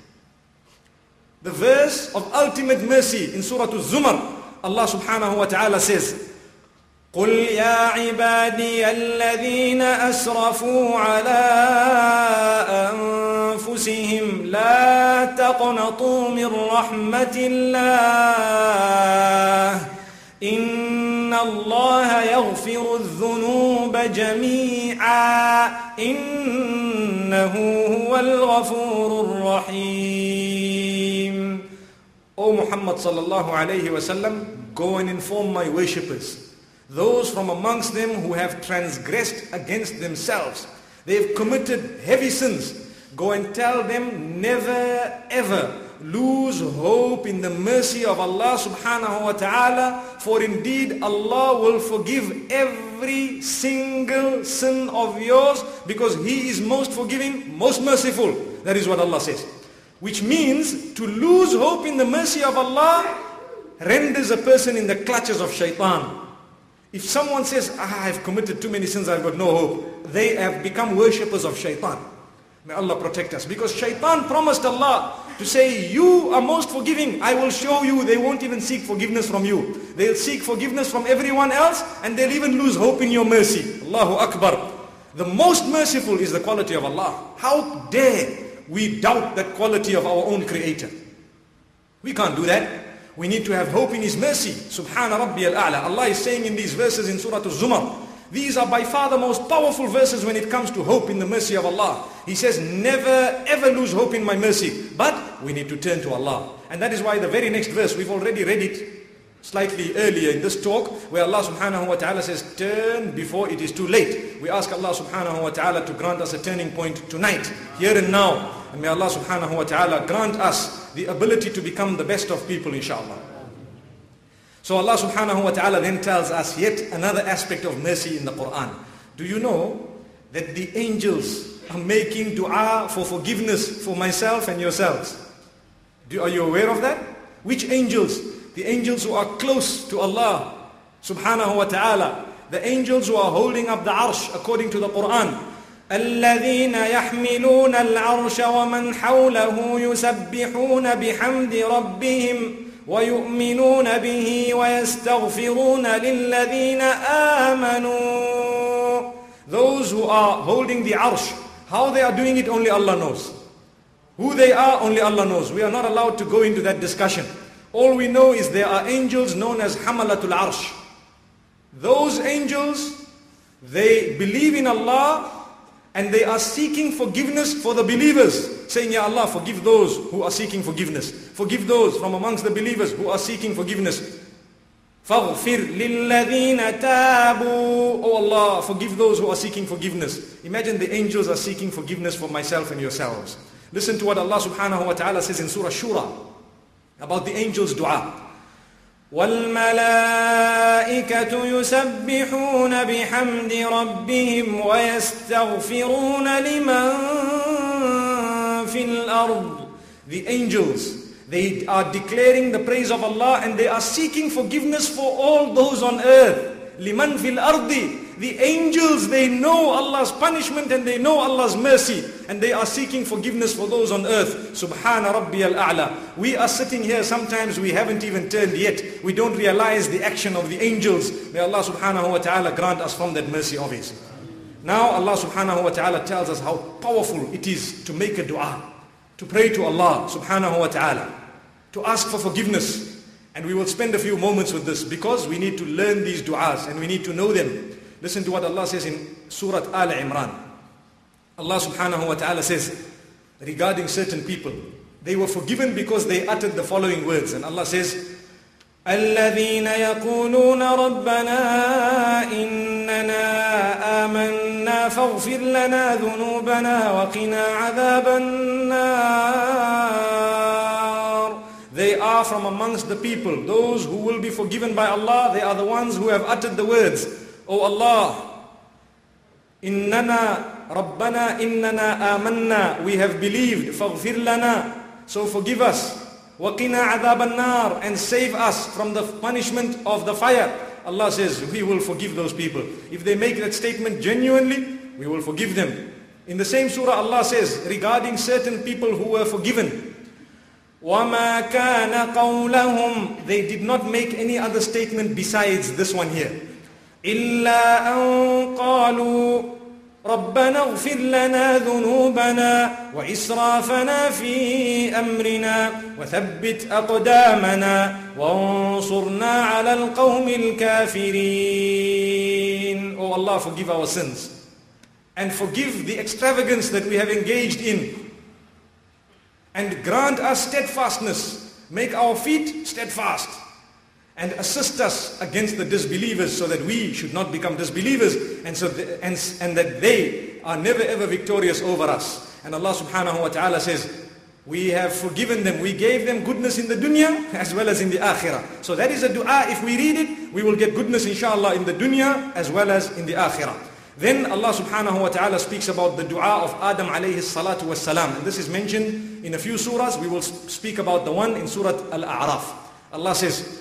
The verse of ultimate mercy in Surah Az-Zumar. Allah subhanahu wa ta'ala says, قُلْ يَا عِبَادِيَ الَّذِينَ أَسْرَفُوا عَلَىٰ أَنفُسِهِمْ لَا تَقْنَطُوا مِنْ رَحْمَةِ اللَّهِ إِنَّ اللَّهَ يَغْفِرُ الذُّنُوبَ جَمِيعًا إِنَّهُ هُوَ الْغَفُورُ الرَّحِيمُ. O Muhammad sallallahu alayhi wa sallam, go and inform my worshippers, those from amongst them who have transgressed against themselves, they have committed heavy sins. Go and tell them, never ever lose hope in the mercy of Allah subhanahu wa ta'ala, for indeed Allah will forgive every single sin of yours, because He is most forgiving, most merciful. That is what Allah says. which means to lose hope in the mercy of Allah renders a person in the clutches of shaitan. If someone says, ah, I've committed too many sins, I've got no hope, they have become worshippers of shaitan. May Allah protect us. Because shaitan promised Allah to say, you are most forgiving. I will show you. They won't even seek forgiveness from you. They'll seek forgiveness from everyone else, and they'll even lose hope in your mercy. Allahu Akbar. The most merciful is the quality of Allah. How dare we doubt that quality of our own Creator? We can't do that. We need to have hope in His mercy. Subhana Rabbi al-A'la. Allah is saying in these verses in Surah Al-Zumar, these are by far the most powerful verses when it comes to hope in the mercy of Allah. He says, never ever lose hope in my mercy. But we need to turn to Allah. And that is why the very next verse, we've already read it slightly earlier in this talk, where Allah subhanahu wa ta'ala says, turn before it is too late. We ask Allah subhanahu wa ta'ala to grant us a turning point tonight, here and now. And may Allah subhanahu wa ta'ala grant us the ability to become the best of people, inshallah. So Allah subhanahu wa ta'ala then tells us yet another aspect of mercy in the Quran. Do you know that the angels are making dua for forgiveness for myself and yourselves? Do, are you aware of that? Which angels? The angels who are close to Allah subhanahu wa ta'ala. The angels who are holding up the arsh according to the Quran. الذين يحملون العرش ومن حوله يسبحون بحمد ربهم ويؤمنون به ويستغفرون للذين آمنوا. Those who are holding the arsh, how they are doing it only Allah knows. Who they are only Allah knows. We are not allowed to go into that discussion. All we know is there are angels known as Hamalatul Arsh. Those angels, they believe in Allah and they are seeking forgiveness for the believers, saying, Ya Allah, forgive those who are seeking forgiveness. Forgive those from amongst the believers who are seeking forgiveness. فَاغْفِرْ لِلَّذِينَ تَابُوا. Oh Allah, forgive those who are seeking forgiveness. Imagine the angels are seeking forgiveness for myself and yourselves. Listen to what Allah subhanahu wa ta'ala says in Surah Shura about the angels' dua. وَالْمَلَائِكَةُ يُسَبِّحُونَ بِحَمْدِ رَبِّهِمْ وَيَسْتَغْفِرُونَ لِمَنْ فِي الْأَرْضِ. The angels, they are declaring the praise of Allah and they are seeking forgiveness for all those on earth. لِمَنْ فِي الْأَرْضِ. The angels, they know Allah's punishment and they know Allah's mercy, and they are seeking forgiveness for those on earth. Subhana Rabbi al-A'la. We are sitting here, sometimes we haven't even turned yet. We don't realize the action of the angels. May Allah subhanahu wa ta'ala grant us from that mercy of His. Now Allah subhanahu wa ta'ala tells us how powerful it is to make a dua, to pray to Allah subhanahu wa ta'ala, to ask for forgiveness. And we will spend a few moments with this because we need to learn these du'as and we need to know them. Listen to what Allah says in Surah Al Imran. Allah subhanahu wa ta'ala says regarding certain people, they were forgiven because they uttered the following words. And Allah says, الَّذِينَ يَقُولُونَ رَبَّنَا إِنَّنَا آمَنَّا فَاغْفِرْ لَنَا ذُنُوبَنَا وَقِنَا عَذَابَ النَّارِ. They are from amongst the people, those who will be forgiven by Allah. They are the ones who have uttered the words, O Allah, Innana Rabbana Innana Amanna, we have believed, Faghfir lana, so forgive us, Waqina adhab an-nar, and save us from the punishment of the fire. Allah says, we will forgive those people. If they make that statement genuinely, we will forgive them. In the same surah, Allah says regarding certain people who were forgiven, وَمَا كَانَ قَوْلَهُمْ, they did not make any other statement besides this one here. إِلَّا أَن قَالُوا رَبَّنَا اغْفِرْ لَنَا ذُنُوبَنَا وَإِسْرَافَنَا فِي أَمْرِنَا وَثَبِّتْ أَقْدَامَنَا وَانصُرْنَا عَلَى الْقَوْمِ الْكَافِرِينَ. Oh Allah, forgive our sins and forgive the extravagance that we have engaged in, and grant us steadfastness. Make our feet steadfast and assist us against the disbelievers so that we should not become disbelievers, and so the, and, and that they are never ever victorious over us. And Allah subhanahu wa ta'ala says, we have forgiven them, we gave them goodness in the dunya as well as in the akhirah. So that is a dua. If we read it, we will get goodness inshallah in the dunya as well as in the akhirah. Then Allah subhanahu wa ta'ala speaks about the dua of Adam alayhi salatu was salam, and this is mentioned in a few surahs. We will speak about the one in Surah Al-A'raf. Allah says,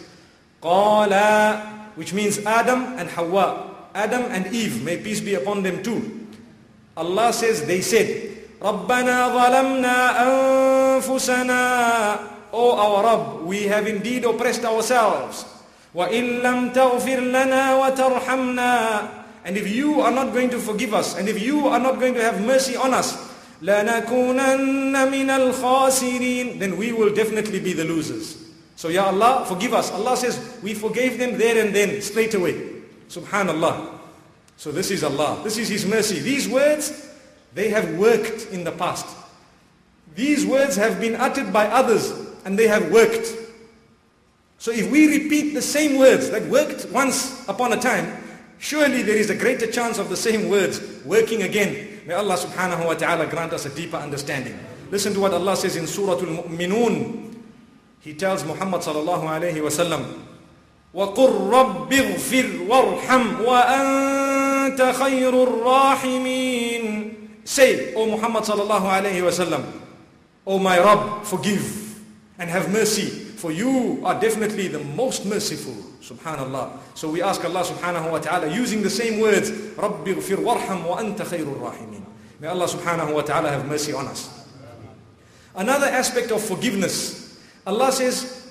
Qala, which means Adam and Hawa. Adam and Eve, may peace be upon them too. Allah says, they said, Rabbana zalamna anfusana. O our Rabb, we have indeed oppressed ourselves. وَإِن لَمْ تَغْفِرْ لَنَا وَتَرْحَمْنَا. And if you are not going to forgive us, and if you are not going to have mercy on us, لَنَكُونَنَّ مِنَ الْخَاسِرِينَ, then we will definitely be the losers. So Ya Allah, forgive us. Allah says, we forgave them there and then, straight away. Subhanallah. So this is Allah. This is His mercy. These words, they have worked in the past. These words have been uttered by others, and they have worked. So if we repeat the same words that worked once upon a time, surely there is a greater chance of the same words working again. May Allah subhanahu wa ta'ala grant us a deeper understanding. Listen to what Allah says in Surah Al-Mu'minun. He tells Muhammad sallallahu alayhi wa sallam, وَقُلْ رَبِّ اغْفِرْ وَارْحَمْ وَأَنْتَ خَيْرُ الرَّاحِمِينَ. Say, O Muhammad sallallahu alayhi wa sallam, O my Rabb, forgive and have mercy. For you are definitely the most merciful. Subhanallah. So we ask Allah subhanahu wa ta'ala using the same words, رَبِّ اغْفِرْ وَارْحَمْ وَأَنْتَ خَيْرُ الرَّاحِمِينَ. May Allah subhanahu wa ta'ala have mercy on us. Another aspect of forgiveness. Allah says,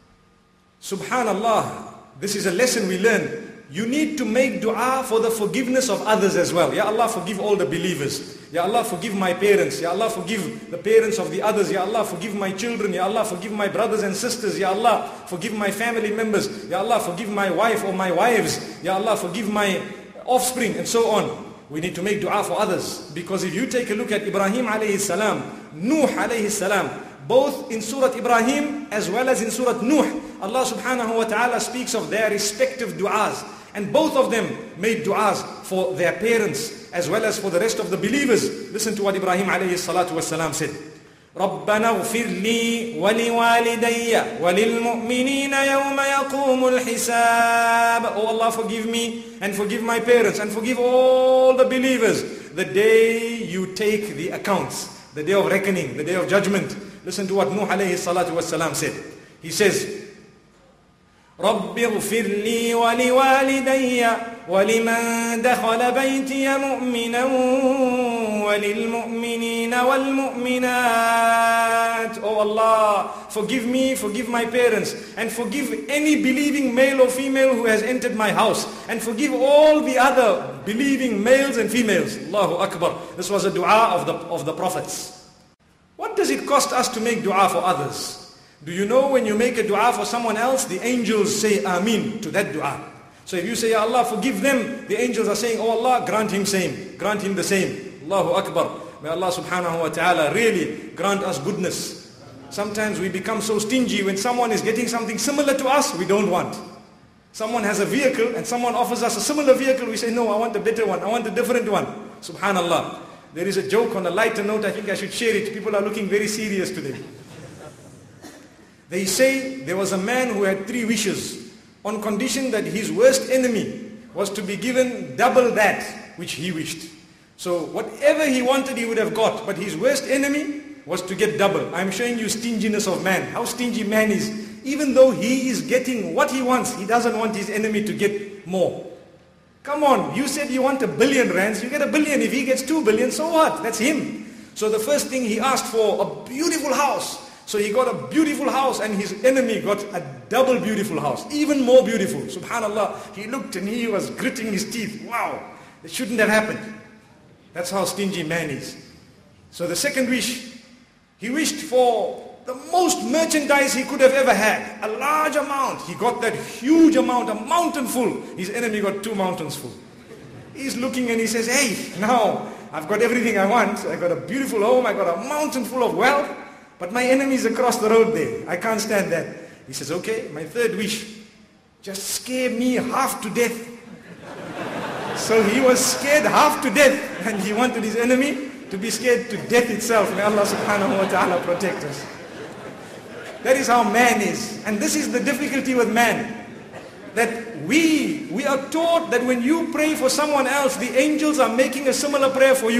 Subhanallah, this is a lesson we learn. You need to make dua for the forgiveness of others as well. Ya Allah, forgive all the believers. Ya Allah, forgive my parents. Ya Allah, forgive the parents of the others. Ya Allah, forgive my children. Ya Allah, forgive my brothers and sisters. Ya Allah, forgive my family members. Ya Allah, forgive my wife or my wives. Ya Allah, forgive my offspring, and so on. We need to make dua for others. Because if you take a look at Ibrahim alayhi salam, Nuh alayhi salam, both in Surah Ibrahim as well as in Surah Nuh, Allah subhanahu wa ta'ala speaks of their respective du'as. And both of them made du'as for their parents as well as for the rest of the believers. Listen to what Ibrahim alayhi salatu wasalam said. رَبَّنَا اغْفِرْ لِي وَلِوَالِدَيَّ وَلِلْمُؤْمِنِينَ يَوْمَ يَقُومُ الْحِسَابِ. Oh Allah, forgive me and forgive my parents and forgive all the believers the day you take the accounts, the day of reckoning, the day of judgment. Listen to what Nuh alayhi salatu wasalam said. He says, رَبِّ اغْفِرْ لِي وَلِوَالِدَيَّ وَلِمَنْ دَخَلَ بَيْتِيَ مُؤْمِنًا وَلِلْمُؤْمِنِينَ وَالْمُؤْمِنَاتِ. Oh Allah, forgive me, forgive my parents, and forgive any believing male or female who has entered my house, and forgive all the other believing males and females. Allahu Akbar. This was a dua of the, of the prophets. What does it cost us to make dua for others? Do you know when you make a dua for someone else, the angels say Ameen to that dua. So if you say, Ya Allah, forgive them, the angels are saying, Oh Allah, grant him same, grant him the same. Allahu Akbar. May Allah subhanahu wa ta'ala really grant us goodness. Sometimes we become so stingy when someone is getting something similar to us, we don't want. Someone has a vehicle and someone offers us a similar vehicle, we say, no, I want a better one, I want a different one. Subhanallah. There is a joke on a lighter note, I think I should share it. People are looking very serious today. They say there was a man who had three wishes on condition that his worst enemy was to be given double that which he wished. So whatever he wanted he would have got, but his worst enemy was to get double. I'm showing you stinginess of man, how stingy man is. Even though he is getting what he wants, he doesn't want his enemy to get more. Come on, you said you want a billion rands, you get a billion. If he gets two billion, so what? That's him. So the first thing he asked for, a beautiful house. So he got a beautiful house and his enemy got a double beautiful house, even more beautiful. Subhanallah, he looked and he was gritting his teeth. Wow, it shouldn't have happened. That's how stingy man is. So the second wish, he wished for the most merchandise he could have ever had, a large amount. He got that huge amount, a mountain full. His enemy got two mountains full. He's looking and he says, hey, now I've got everything I want. I got a beautiful home, I got a mountain full of wealth. But my enemy is across the road there. I can't stand that. He says, okay, my third wish, just scare me half to death. So he was scared half to death, and he wanted his enemy to be scared to death itself. May Allah subhanahu wa ta'ala protect us. That is how man is. And this is the difficulty with man. That we, we are taught that when you pray for someone else, the angels are making a similar prayer for you.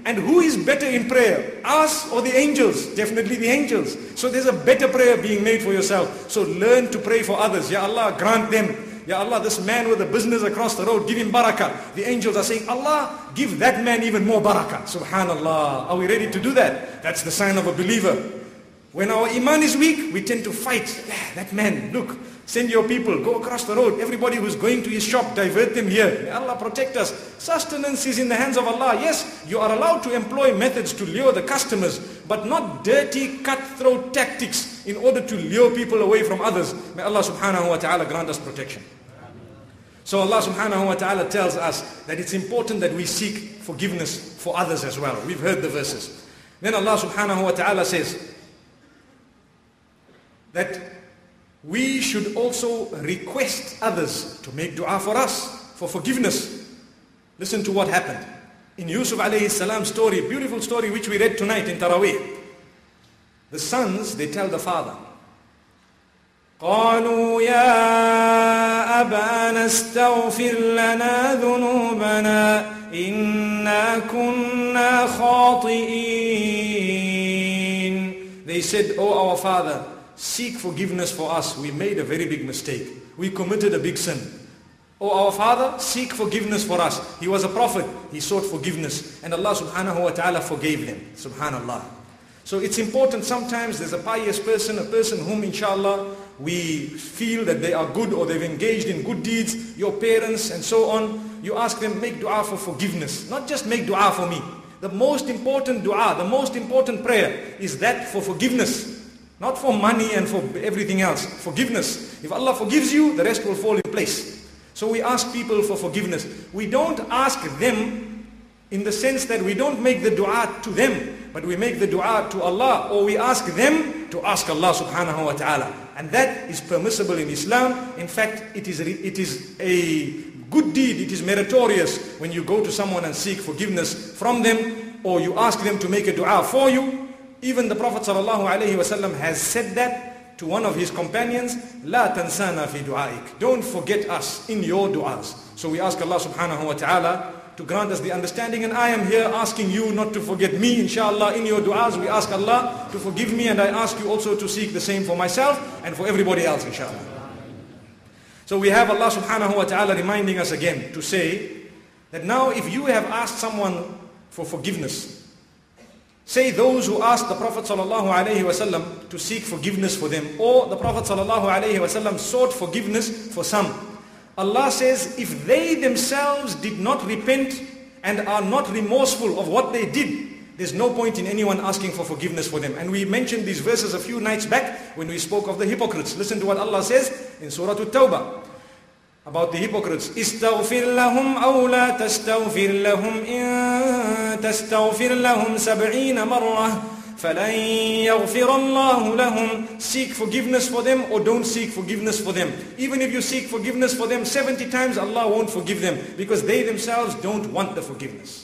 And who is better in prayer? Us or the angels? Definitely the angels. So there's a better prayer being made for yourself. So learn to pray for others. Ya Allah, grant them. Ya Allah, this man with a business across the road, give him barakah. The angels are saying, Allah, give that man even more barakah. Subhanallah. Are we ready to do that? That's the sign of a believer. When our iman is weak, we tend to fight. Yeah, that man, look, send your people, go across the road. Everybody who's going to his shop, divert them here. May Allah protect us. Sustenance is in the hands of Allah. Yes, you are allowed to employ methods to lure the customers, but not dirty, cutthroat tactics in order to lure people away from others. May Allah subhanahu wa ta'ala grant us protection. So Allah subhanahu wa ta'ala tells us that it's important that we seek forgiveness for others as well. We've heard the verses. Then Allah subhanahu wa ta'ala says that we should also request others to make dua for us, for forgiveness. Listen to what happened. In Yusuf alayhi salam story, beautiful story which we read tonight in Taraweeh. The sons, they tell the father, قالوا يا أبانا استغفر لنا ذنوبنا إنا كنا خاطئين. They said, oh our father, seek forgiveness for us. We made a very big mistake. We committed a big sin. Oh our father, seek forgiveness for us. He was a prophet. He sought forgiveness. And Allah subhanahu wa ta'ala forgave them. Subhanallah. So it's important sometimes there's a pious person, a person whom inshallah we feel that they are good or they've engaged in good deeds, your parents and so on. You ask them, make dua for forgiveness. Not just make dua for me. The most important dua, the most important prayer is that for forgiveness. Not for money and for everything else. Forgiveness. If Allah forgives you, the rest will fall in place. So we ask people for forgiveness. We don't ask them in the sense that we don't make the dua to them, but we make the dua to Allah, or we ask them to ask Allah subhanahu wa ta'ala. And that is permissible in Islam. In fact, it is, it is a good deed, it is meritorious when you go to someone and seek forgiveness from them, or you ask them to make a dua for you. Even the Prophet sallallahu alaihi wasallam has said that to one of his companions, لا تنسانا في دعائك. Don't forget us in your du'as. So we ask Allah subhanahu wa ta'ala to grant us the understanding, and I am here asking you not to forget me, inshallah, in your du'as. We ask Allah to forgive me, and I ask you also to seek the same for myself and for everybody else, inshallah. So we have Allah subhanahu wa ta'ala reminding us again to say that now if you have asked someone for forgiveness, say those who asked the Prophet sallallahu alaihi wasallam to seek forgiveness for them, or the Prophet sallallahu alaihi wasallam sought forgiveness for some. Allah says, if they themselves did not repent and are not remorseful of what they did, there's no point in anyone asking for forgiveness for them. And we mentioned these verses a few nights back when we spoke of the hypocrites. Listen to what Allah says in Surah At-Tawbah about the hypocrites. استغفر لهم أو لا تستغفر لهم إن تستغفر لهم سبعين مرة فَلَنْ يَغْفِرَ اللَّهُ لَهُمْ. Seek forgiveness for them or don't seek forgiveness for them. Even if you seek forgiveness for them seventy times, Allah won't forgive them because they themselves don't want the forgiveness.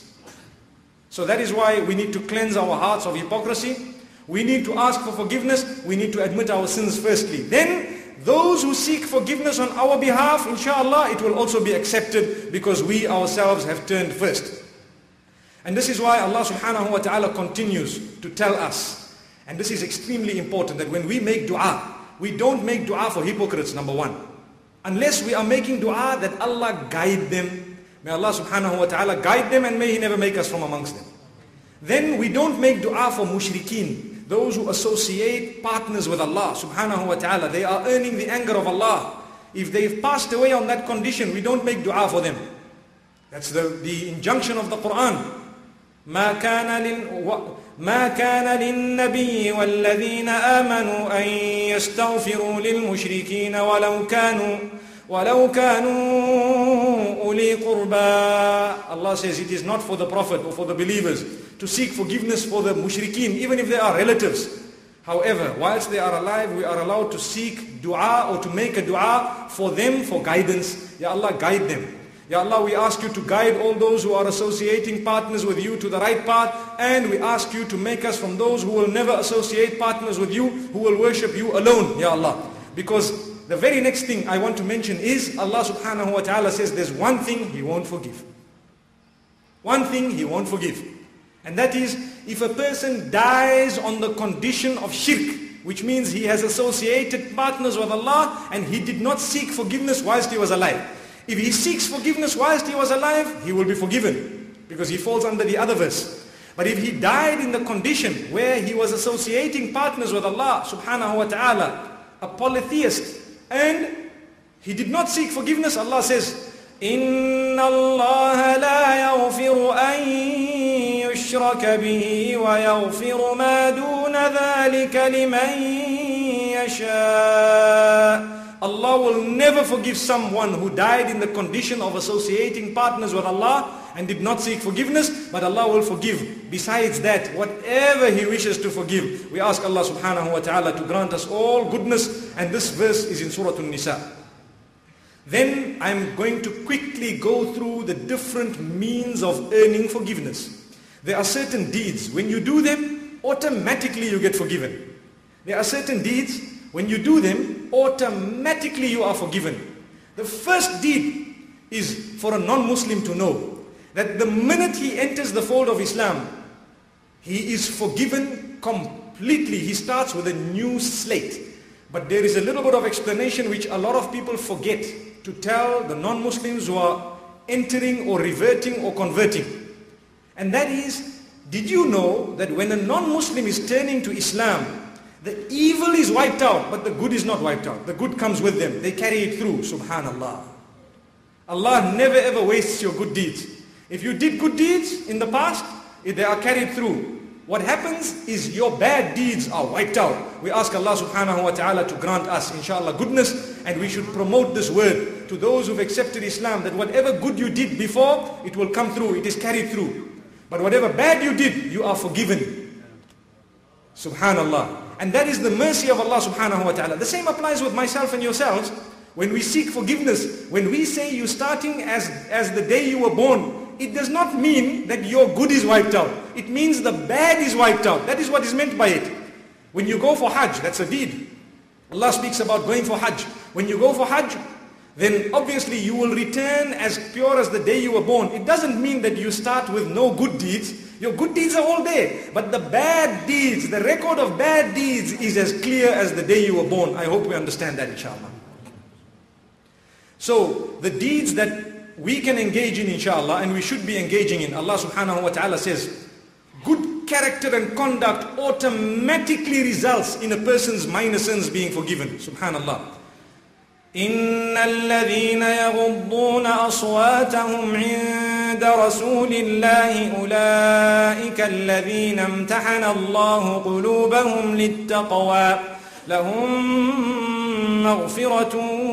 So that is why we need to cleanse our hearts of hypocrisy. We need to ask for forgiveness. We need to admit our sins firstly. Then those who seek forgiveness on our behalf, inshallah, it will also be accepted because we ourselves have turned first. And this is why Allah subhanahu wa ta'ala continues to tell us, and this is extremely important, that when we make dua, we don't make dua for hypocrites, number one. Unless we are making dua that Allah guide them. May Allah subhanahu wa ta'ala guide them and may He never make us from amongst them. Then we don't make dua for mushrikeen, those who associate partners with Allah subhanahu wa ta'ala. They are earning the anger of Allah. If they've passed away on that condition, we don't make dua for them. That's the, the injunction of the Quran. ما كان لل ما كان للنبي والذين آمنوا أن يستغفروا للمشركين ولو كانوا ولو كانوا أولي قربى. Allah says it is not for the Prophet or for the believers to seek forgiveness for the mushrikeen, even if they are relatives. However, whilst they are alive, we are allowed to seek dua or to make a dua for them for guidance. Ya Allah, guide them. Ya Allah, we ask you to guide all those who are associating partners with you to the right path, and we ask you to make us from those who will never associate partners with you, who will worship you alone, Ya Allah. Because the very next thing I want to mention is Allah subhanahu wa ta'ala says there's one thing He won't forgive. One thing He won't forgive. And that is, if a person dies on the condition of shirk, which means he has associated partners with Allah and he did not seek forgiveness whilst he was alive. If he seeks forgiveness whilst he was alive, he will be forgiven because he falls under the other verse. But if he died in the condition where he was associating partners with Allah subhanahu wa ta'ala, a polytheist, and he did not seek forgiveness, Allah says, إِنَّ اللَّهَ لَا يَغْفِرُ أَن يُشْرَكَ بِهِ وَيَغْفِرُ مَا دُونَ ذَلِكَ لِمَن يَشَاءُ. Allah will never forgive someone who died in the condition of associating partners with Allah and did not seek forgiveness, but Allah will forgive. Besides that, whatever He wishes to forgive. We ask Allah subhanahu wa ta'ala to grant us all goodness, and this verse is in Surah An-Nisa. Then I'm going to quickly go through the different means of earning forgiveness. There are certain deeds, when you do them, automatically you get forgiven. There are certain deeds, when you do them, automatically you are forgiven. The first deed is for a non-Muslim to know that the minute he enters the fold of Islam, he is forgiven completely. He starts with a new slate. But there is a little bit of explanation which a lot of people forget to tell the non-Muslims who are entering or reverting or converting. And that is, did you know that when a non-Muslim is turning to Islam, the evil is wiped out, but the good is not wiped out. The good comes with them. They carry it through. Subhanallah. Allah never ever wastes your good deeds. If you did good deeds in the past, they are carried through. What happens is your bad deeds are wiped out. We ask Allah subhanahu wa ta'ala to grant us, inshallah, goodness, and we should promote this word to those who've accepted Islam, that whatever good you did before, it will come through, it is carried through. But whatever bad you did, you are forgiven. Subhanallah. And that is the mercy of Allah subhanahu wa ta'ala. The same applies with myself and yourselves. When we seek forgiveness, when we say you starting as, as the day you were born, it does not mean that your good is wiped out. It means the bad is wiped out. That is what is meant by it. When you go for Hajj, that's a deed. Allah speaks about going for Hajj. When you go for Hajj, then obviously you will return as pure as the day you were born. It doesn't mean that you start with no good deeds. Your good deeds are all there. But the bad deeds, the record of bad deeds is as clear as the day you were born. I hope we understand that, inshallah. So, the deeds that we can engage in, inshallah, and we should be engaging in, Allah subhanahu wa ta'ala says, good character and conduct automatically results in a person's minor sins being forgiven. Subhanallah. إِنَّ الَّذِينَ يَغُضُّونَ أَصْوَاتَهُمْ عِنْدَ رَسُولِ اللَّهِ أُولَئِكَ الَّذِينَ امْتَحَنَ اللَّهُ قُلُوبَهُمْ لِلتَّقْوَى لَهُمْ مَغْفِرَةٌ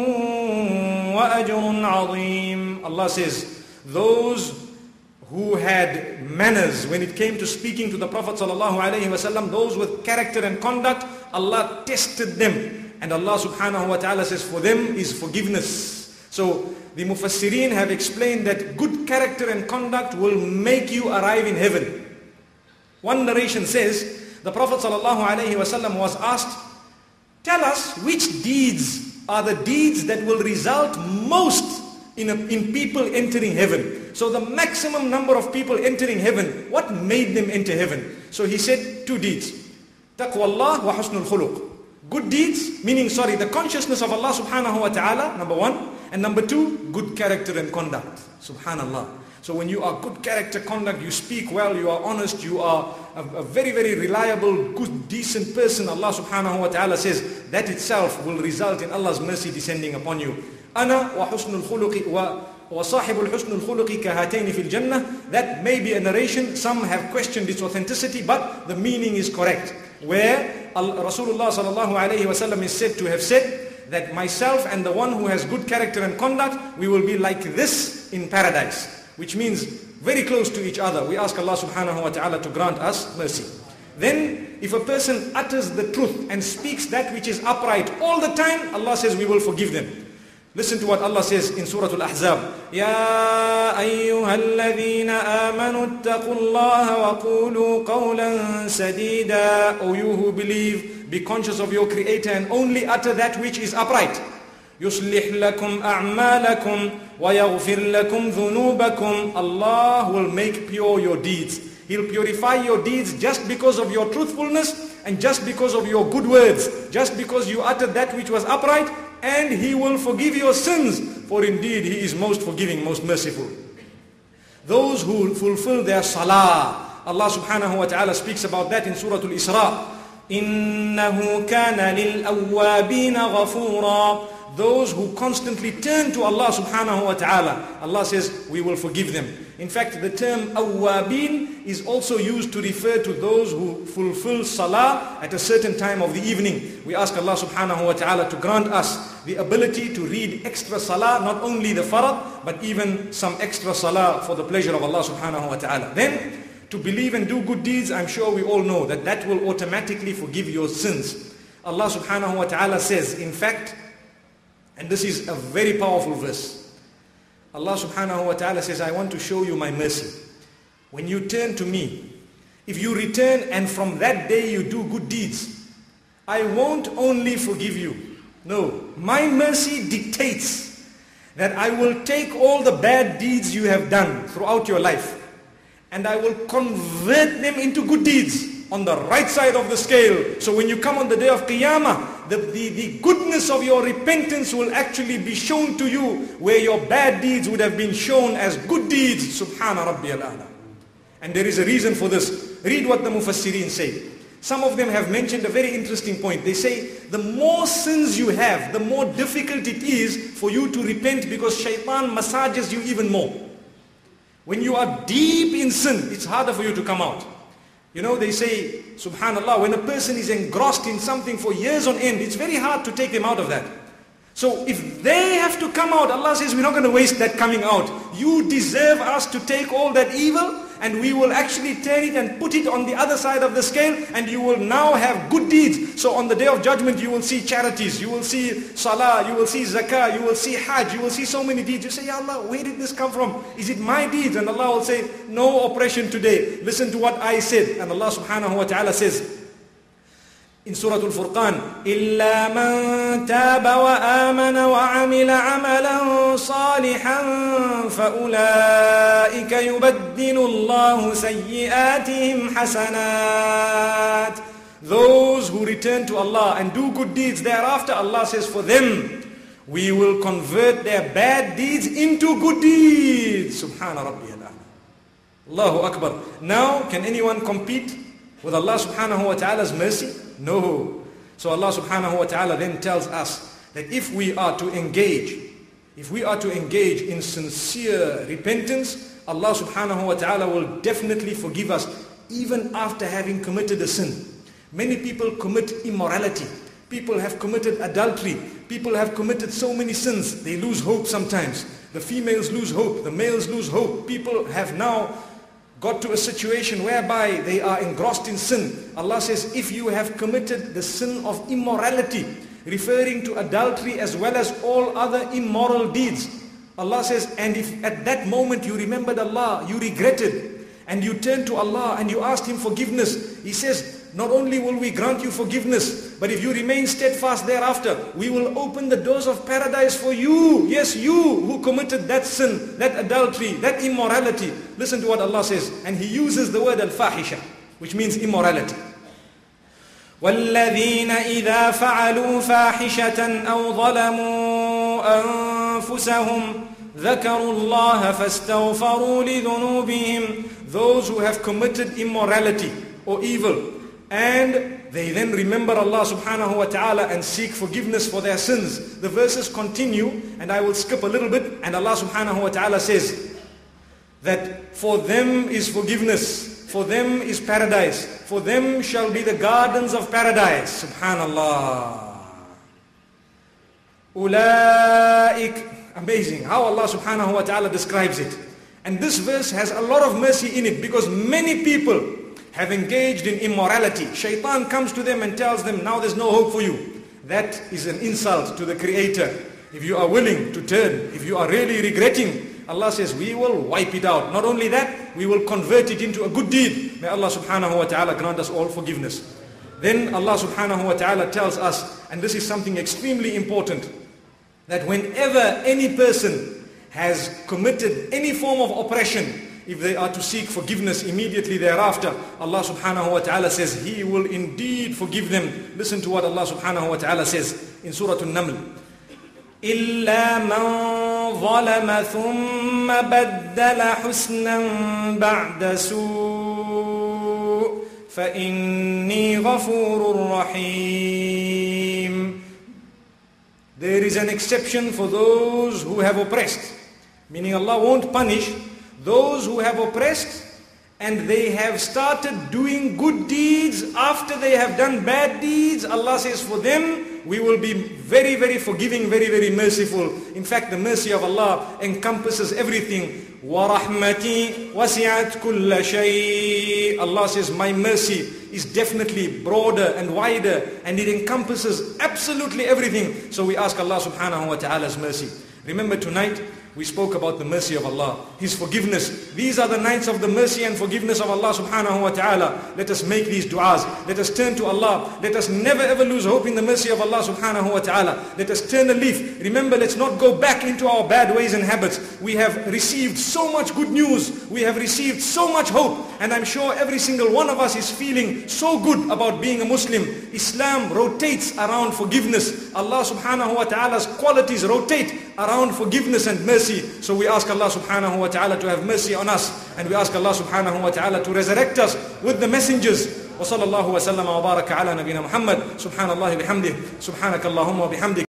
وَأَجْرٌ عَظِيمٌ. Allah says, those who had manners when it came to speaking to the Prophet sallallahu alaihi wasallam, those with character and conduct, Allah tested them. And Allah subhanahu wa ta'ala says, for them is forgiveness. So the Mufassirin have explained that good character and conduct will make you arrive in heaven. One narration says, the Prophet sallallahu alaihi wasallam was asked, tell us which deeds are the deeds that will result most in, a, in people entering heaven. So the maximum number of people entering heaven, what made them enter heaven? So he said two deeds. Taqwallah wa husnul khuluq. Good deeds, meaning, sorry, the consciousness of Allah subhanahu wa ta'ala, number one. And number two, good character and conduct. Subhanallah. So when you are good character, conduct, you speak well, you are honest, you are a, a very, very reliable, good, decent person, Allah subhanahu wa ta'ala says, that itself will result in Allah's mercy descending upon you. Ana wa husnul khuluqi wa wa sahibul husnul khuluqi kahataini fil jannah. That may be a narration. Some have questioned its authenticity, but the meaning is correct. Where Rasulullah sallallahu alayhi wasallam is said to have said that myself and the one who has good character and conduct, we will be like this in paradise, which means very close to each other. We ask Allah subhanahu wa ta'ala to grant us mercy. Then if a person utters the truth and speaks that which is upright all the time, Allah says we will forgive them. Listen to what Allah says in Surah Al-Ahzab. Ya ayyuhalladhina amanu attaqullaha wa qulu qawlan sadida. O you who believe, be conscious of your Creator and only utter that which is upright. Yuslih lakum a'malakum wa yaghfir lakum dhunubakum. Allah will make pure your deeds He'll purify your deeds just because of your truthfulness and just because of your good words, just because you uttered that which was upright, and He will forgive your sins, for indeed He is most forgiving, most merciful. Those who fulfill their salah, Allah subhanahu wa ta'ala speaks about that in Surah Al-Isra. إِنَّهُ كَانَ لِلْأَوَّابِينَ غَفُورًا. Those who constantly turn to Allah subhanahu wa ta'ala, Allah says, we will forgive them. In fact, the term awwabin is also used to refer to those who fulfill salah at a certain time of the evening. We ask Allah subhanahu wa ta'ala to grant us the ability to read extra salah, not only the farad, but even some extra salah for the pleasure of Allah subhanahu wa ta'ala. Then, to believe and do good deeds, I'm sure we all know that that will automatically forgive your sins. Allah subhanahu wa ta'ala says, in fact, and this is a very powerful verse. Allah subhanahu wa ta'ala says, I want to show you my mercy. When you turn to me, if you return and from that day you do good deeds, I won't only forgive you. No, my mercy dictates that I will take all the bad deeds you have done throughout your life and I will convert them into good deeds on the right side of the scale. So when you come on the day of Qiyamah, the, the, the goodness of your repentance will actually be shown to you, where your bad deeds would have been shown as good deeds. Subhana Rabbi al-A'la. And there is a reason for this. Read what the Mufassirin say. Some of them have mentioned a very interesting point. They say, the more sins you have, the more difficult it is for you to repent, because shaitan massages you even more. When you are deep in sin, it's harder for you to come out. You know, they say, subhanallah, when a person is engrossed in something for years on end, it's very hard to take them out of that. So if they have to come out, Allah says, we're not going to waste that coming out. You deserve us to take all that evil, and we will actually turn it and put it on the other side of the scale, and you will now have good deeds. So on the day of judgment, you will see charities, you will see salah, you will see zakah, you will see hajj, you will see so many deeds. You say, Ya Allah, where did this come from? Is it my deeds? And Allah will say, no oppression today. Listen to what I said. And Allah subhanahu wa ta'ala says, in Surah Al-Furqan, إِلَّا مَنْ تَابَ وَآمَنَ وَعَمِلَ عَمَلًا صَالِحًا فَأُولَئِكَ يُبَدِّلُ اللَّهُ سَيِّئَاتِهِمْ حَسَنَاتٍ. Those who return to Allah and do good deeds thereafter, Allah says, for them, we will convert their bad deeds into good deeds. Subhana Rabbi al-A'la. Allahu Akbar. Now, can anyone compete with Allah subhanahu wa ta'ala's mercy? No. So Allah subhanahu wa ta'ala then tells us that if we are to engage, if we are to engage in sincere repentance, Allah subhanahu wa ta'ala will definitely forgive us even after having committed a sin. Many people commit immorality. People have committed adultery. People have committed so many sins. They lose hope sometimes. The females lose hope. The males lose hope. People have now got to a situation whereby they are engrossed in sin. Allah says, if you have committed the sin of immorality, referring to adultery as well as all other immoral deeds, Allah says, and if at that moment you remembered Allah, you regretted, and you turned to Allah and you asked Him forgiveness, He says, not only will we grant you forgiveness, but if you remain steadfast thereafter, we will open the doors of paradise for you. Yes, you who committed that sin, that adultery, that immorality. Listen to what Allah says. And He uses the word al-fahisha, which means immorality. وَالَّذِينَ إِذَا فَعَلُوا فَاحِشَةً أَوْ ظَلَمُوا أَنفُسَهُمْ ذَكَرُوا اللَّهَ فَاسْتَغْفَرُوا لِذُنُوبِهِمْ. Those who have committed immorality or evil, and they then remember Allah subhanahu wa ta'ala and seek forgiveness for their sins. The verses continue, and I will skip a little bit, and Allah subhanahu wa ta'ala says that for them is forgiveness, for them is paradise, for them shall be the gardens of paradise. Subhanallah. Ulaik. Amazing how Allah subhanahu wa ta'ala describes it. And this verse has a lot of mercy in it, because many people have engaged in immorality. Shaitan comes to them and tells them, now there's no hope for you. That is an insult to the Creator. If you are willing to turn, if you are really regretting, Allah says, we will wipe it out. Not only that, we will convert it into a good deed. May Allah subhanahu wa ta'ala grant us all forgiveness. Then Allah subhanahu wa ta'ala tells us, and this is something extremely important, that whenever any person has committed any form of oppression, if they are to seek forgiveness immediately thereafter, Allah subhanahu wa ta'ala says He will indeed forgive them. Listen to what Allah subhanahu wa ta'ala says in Surah An-Naml. إِلَّا مَنْ ظَلَمَ ثُمَّ بَدَّلَ حُسْنًا بَعْدَ سُوءٍ فَإِنِّي غَفُورٌ رَحِيمٌ. There is an exception for those who have oppressed. Meaning Allah won't punish those who have oppressed and they have started doing good deeds after they have done bad deeds. Allah says for them, we will be very, very forgiving, very, very merciful. In fact, the mercy of Allah encompasses everything. وَرَحْمَتِي وَسِعَتْ كُلَّ شَيْءٍ. Allah says, my mercy is definitely broader and wider and it encompasses absolutely everything. So we ask Allah subhanahu wa ta'ala's mercy. Remember tonight, we spoke about the mercy of Allah, His forgiveness. These are the nights of the mercy and forgiveness of Allah subhanahu wa ta'ala. Let us make these du'as. Let us turn to Allah. Let us never ever lose hope in the mercy of Allah subhanahu wa ta'ala. Let us turn a leaf. Remember, let's not go back into our bad ways and habits. We have received so much good news. We have received so much hope. And I'm sure every single one of us is feeling so good about being a Muslim. Islam rotates around forgiveness. Allah subhanahu wa ta'ala's qualities rotate around forgiveness and mercy. So we ask Allah subhanahu wa ta'ala to have mercy on us. And we ask Allah subhanahu wa ta'ala to resurrect us with the messengers. وصلى الله وسلم وبارك على نبينا محمد سبحان الله بحمده سبحانك اللهم وبحمدك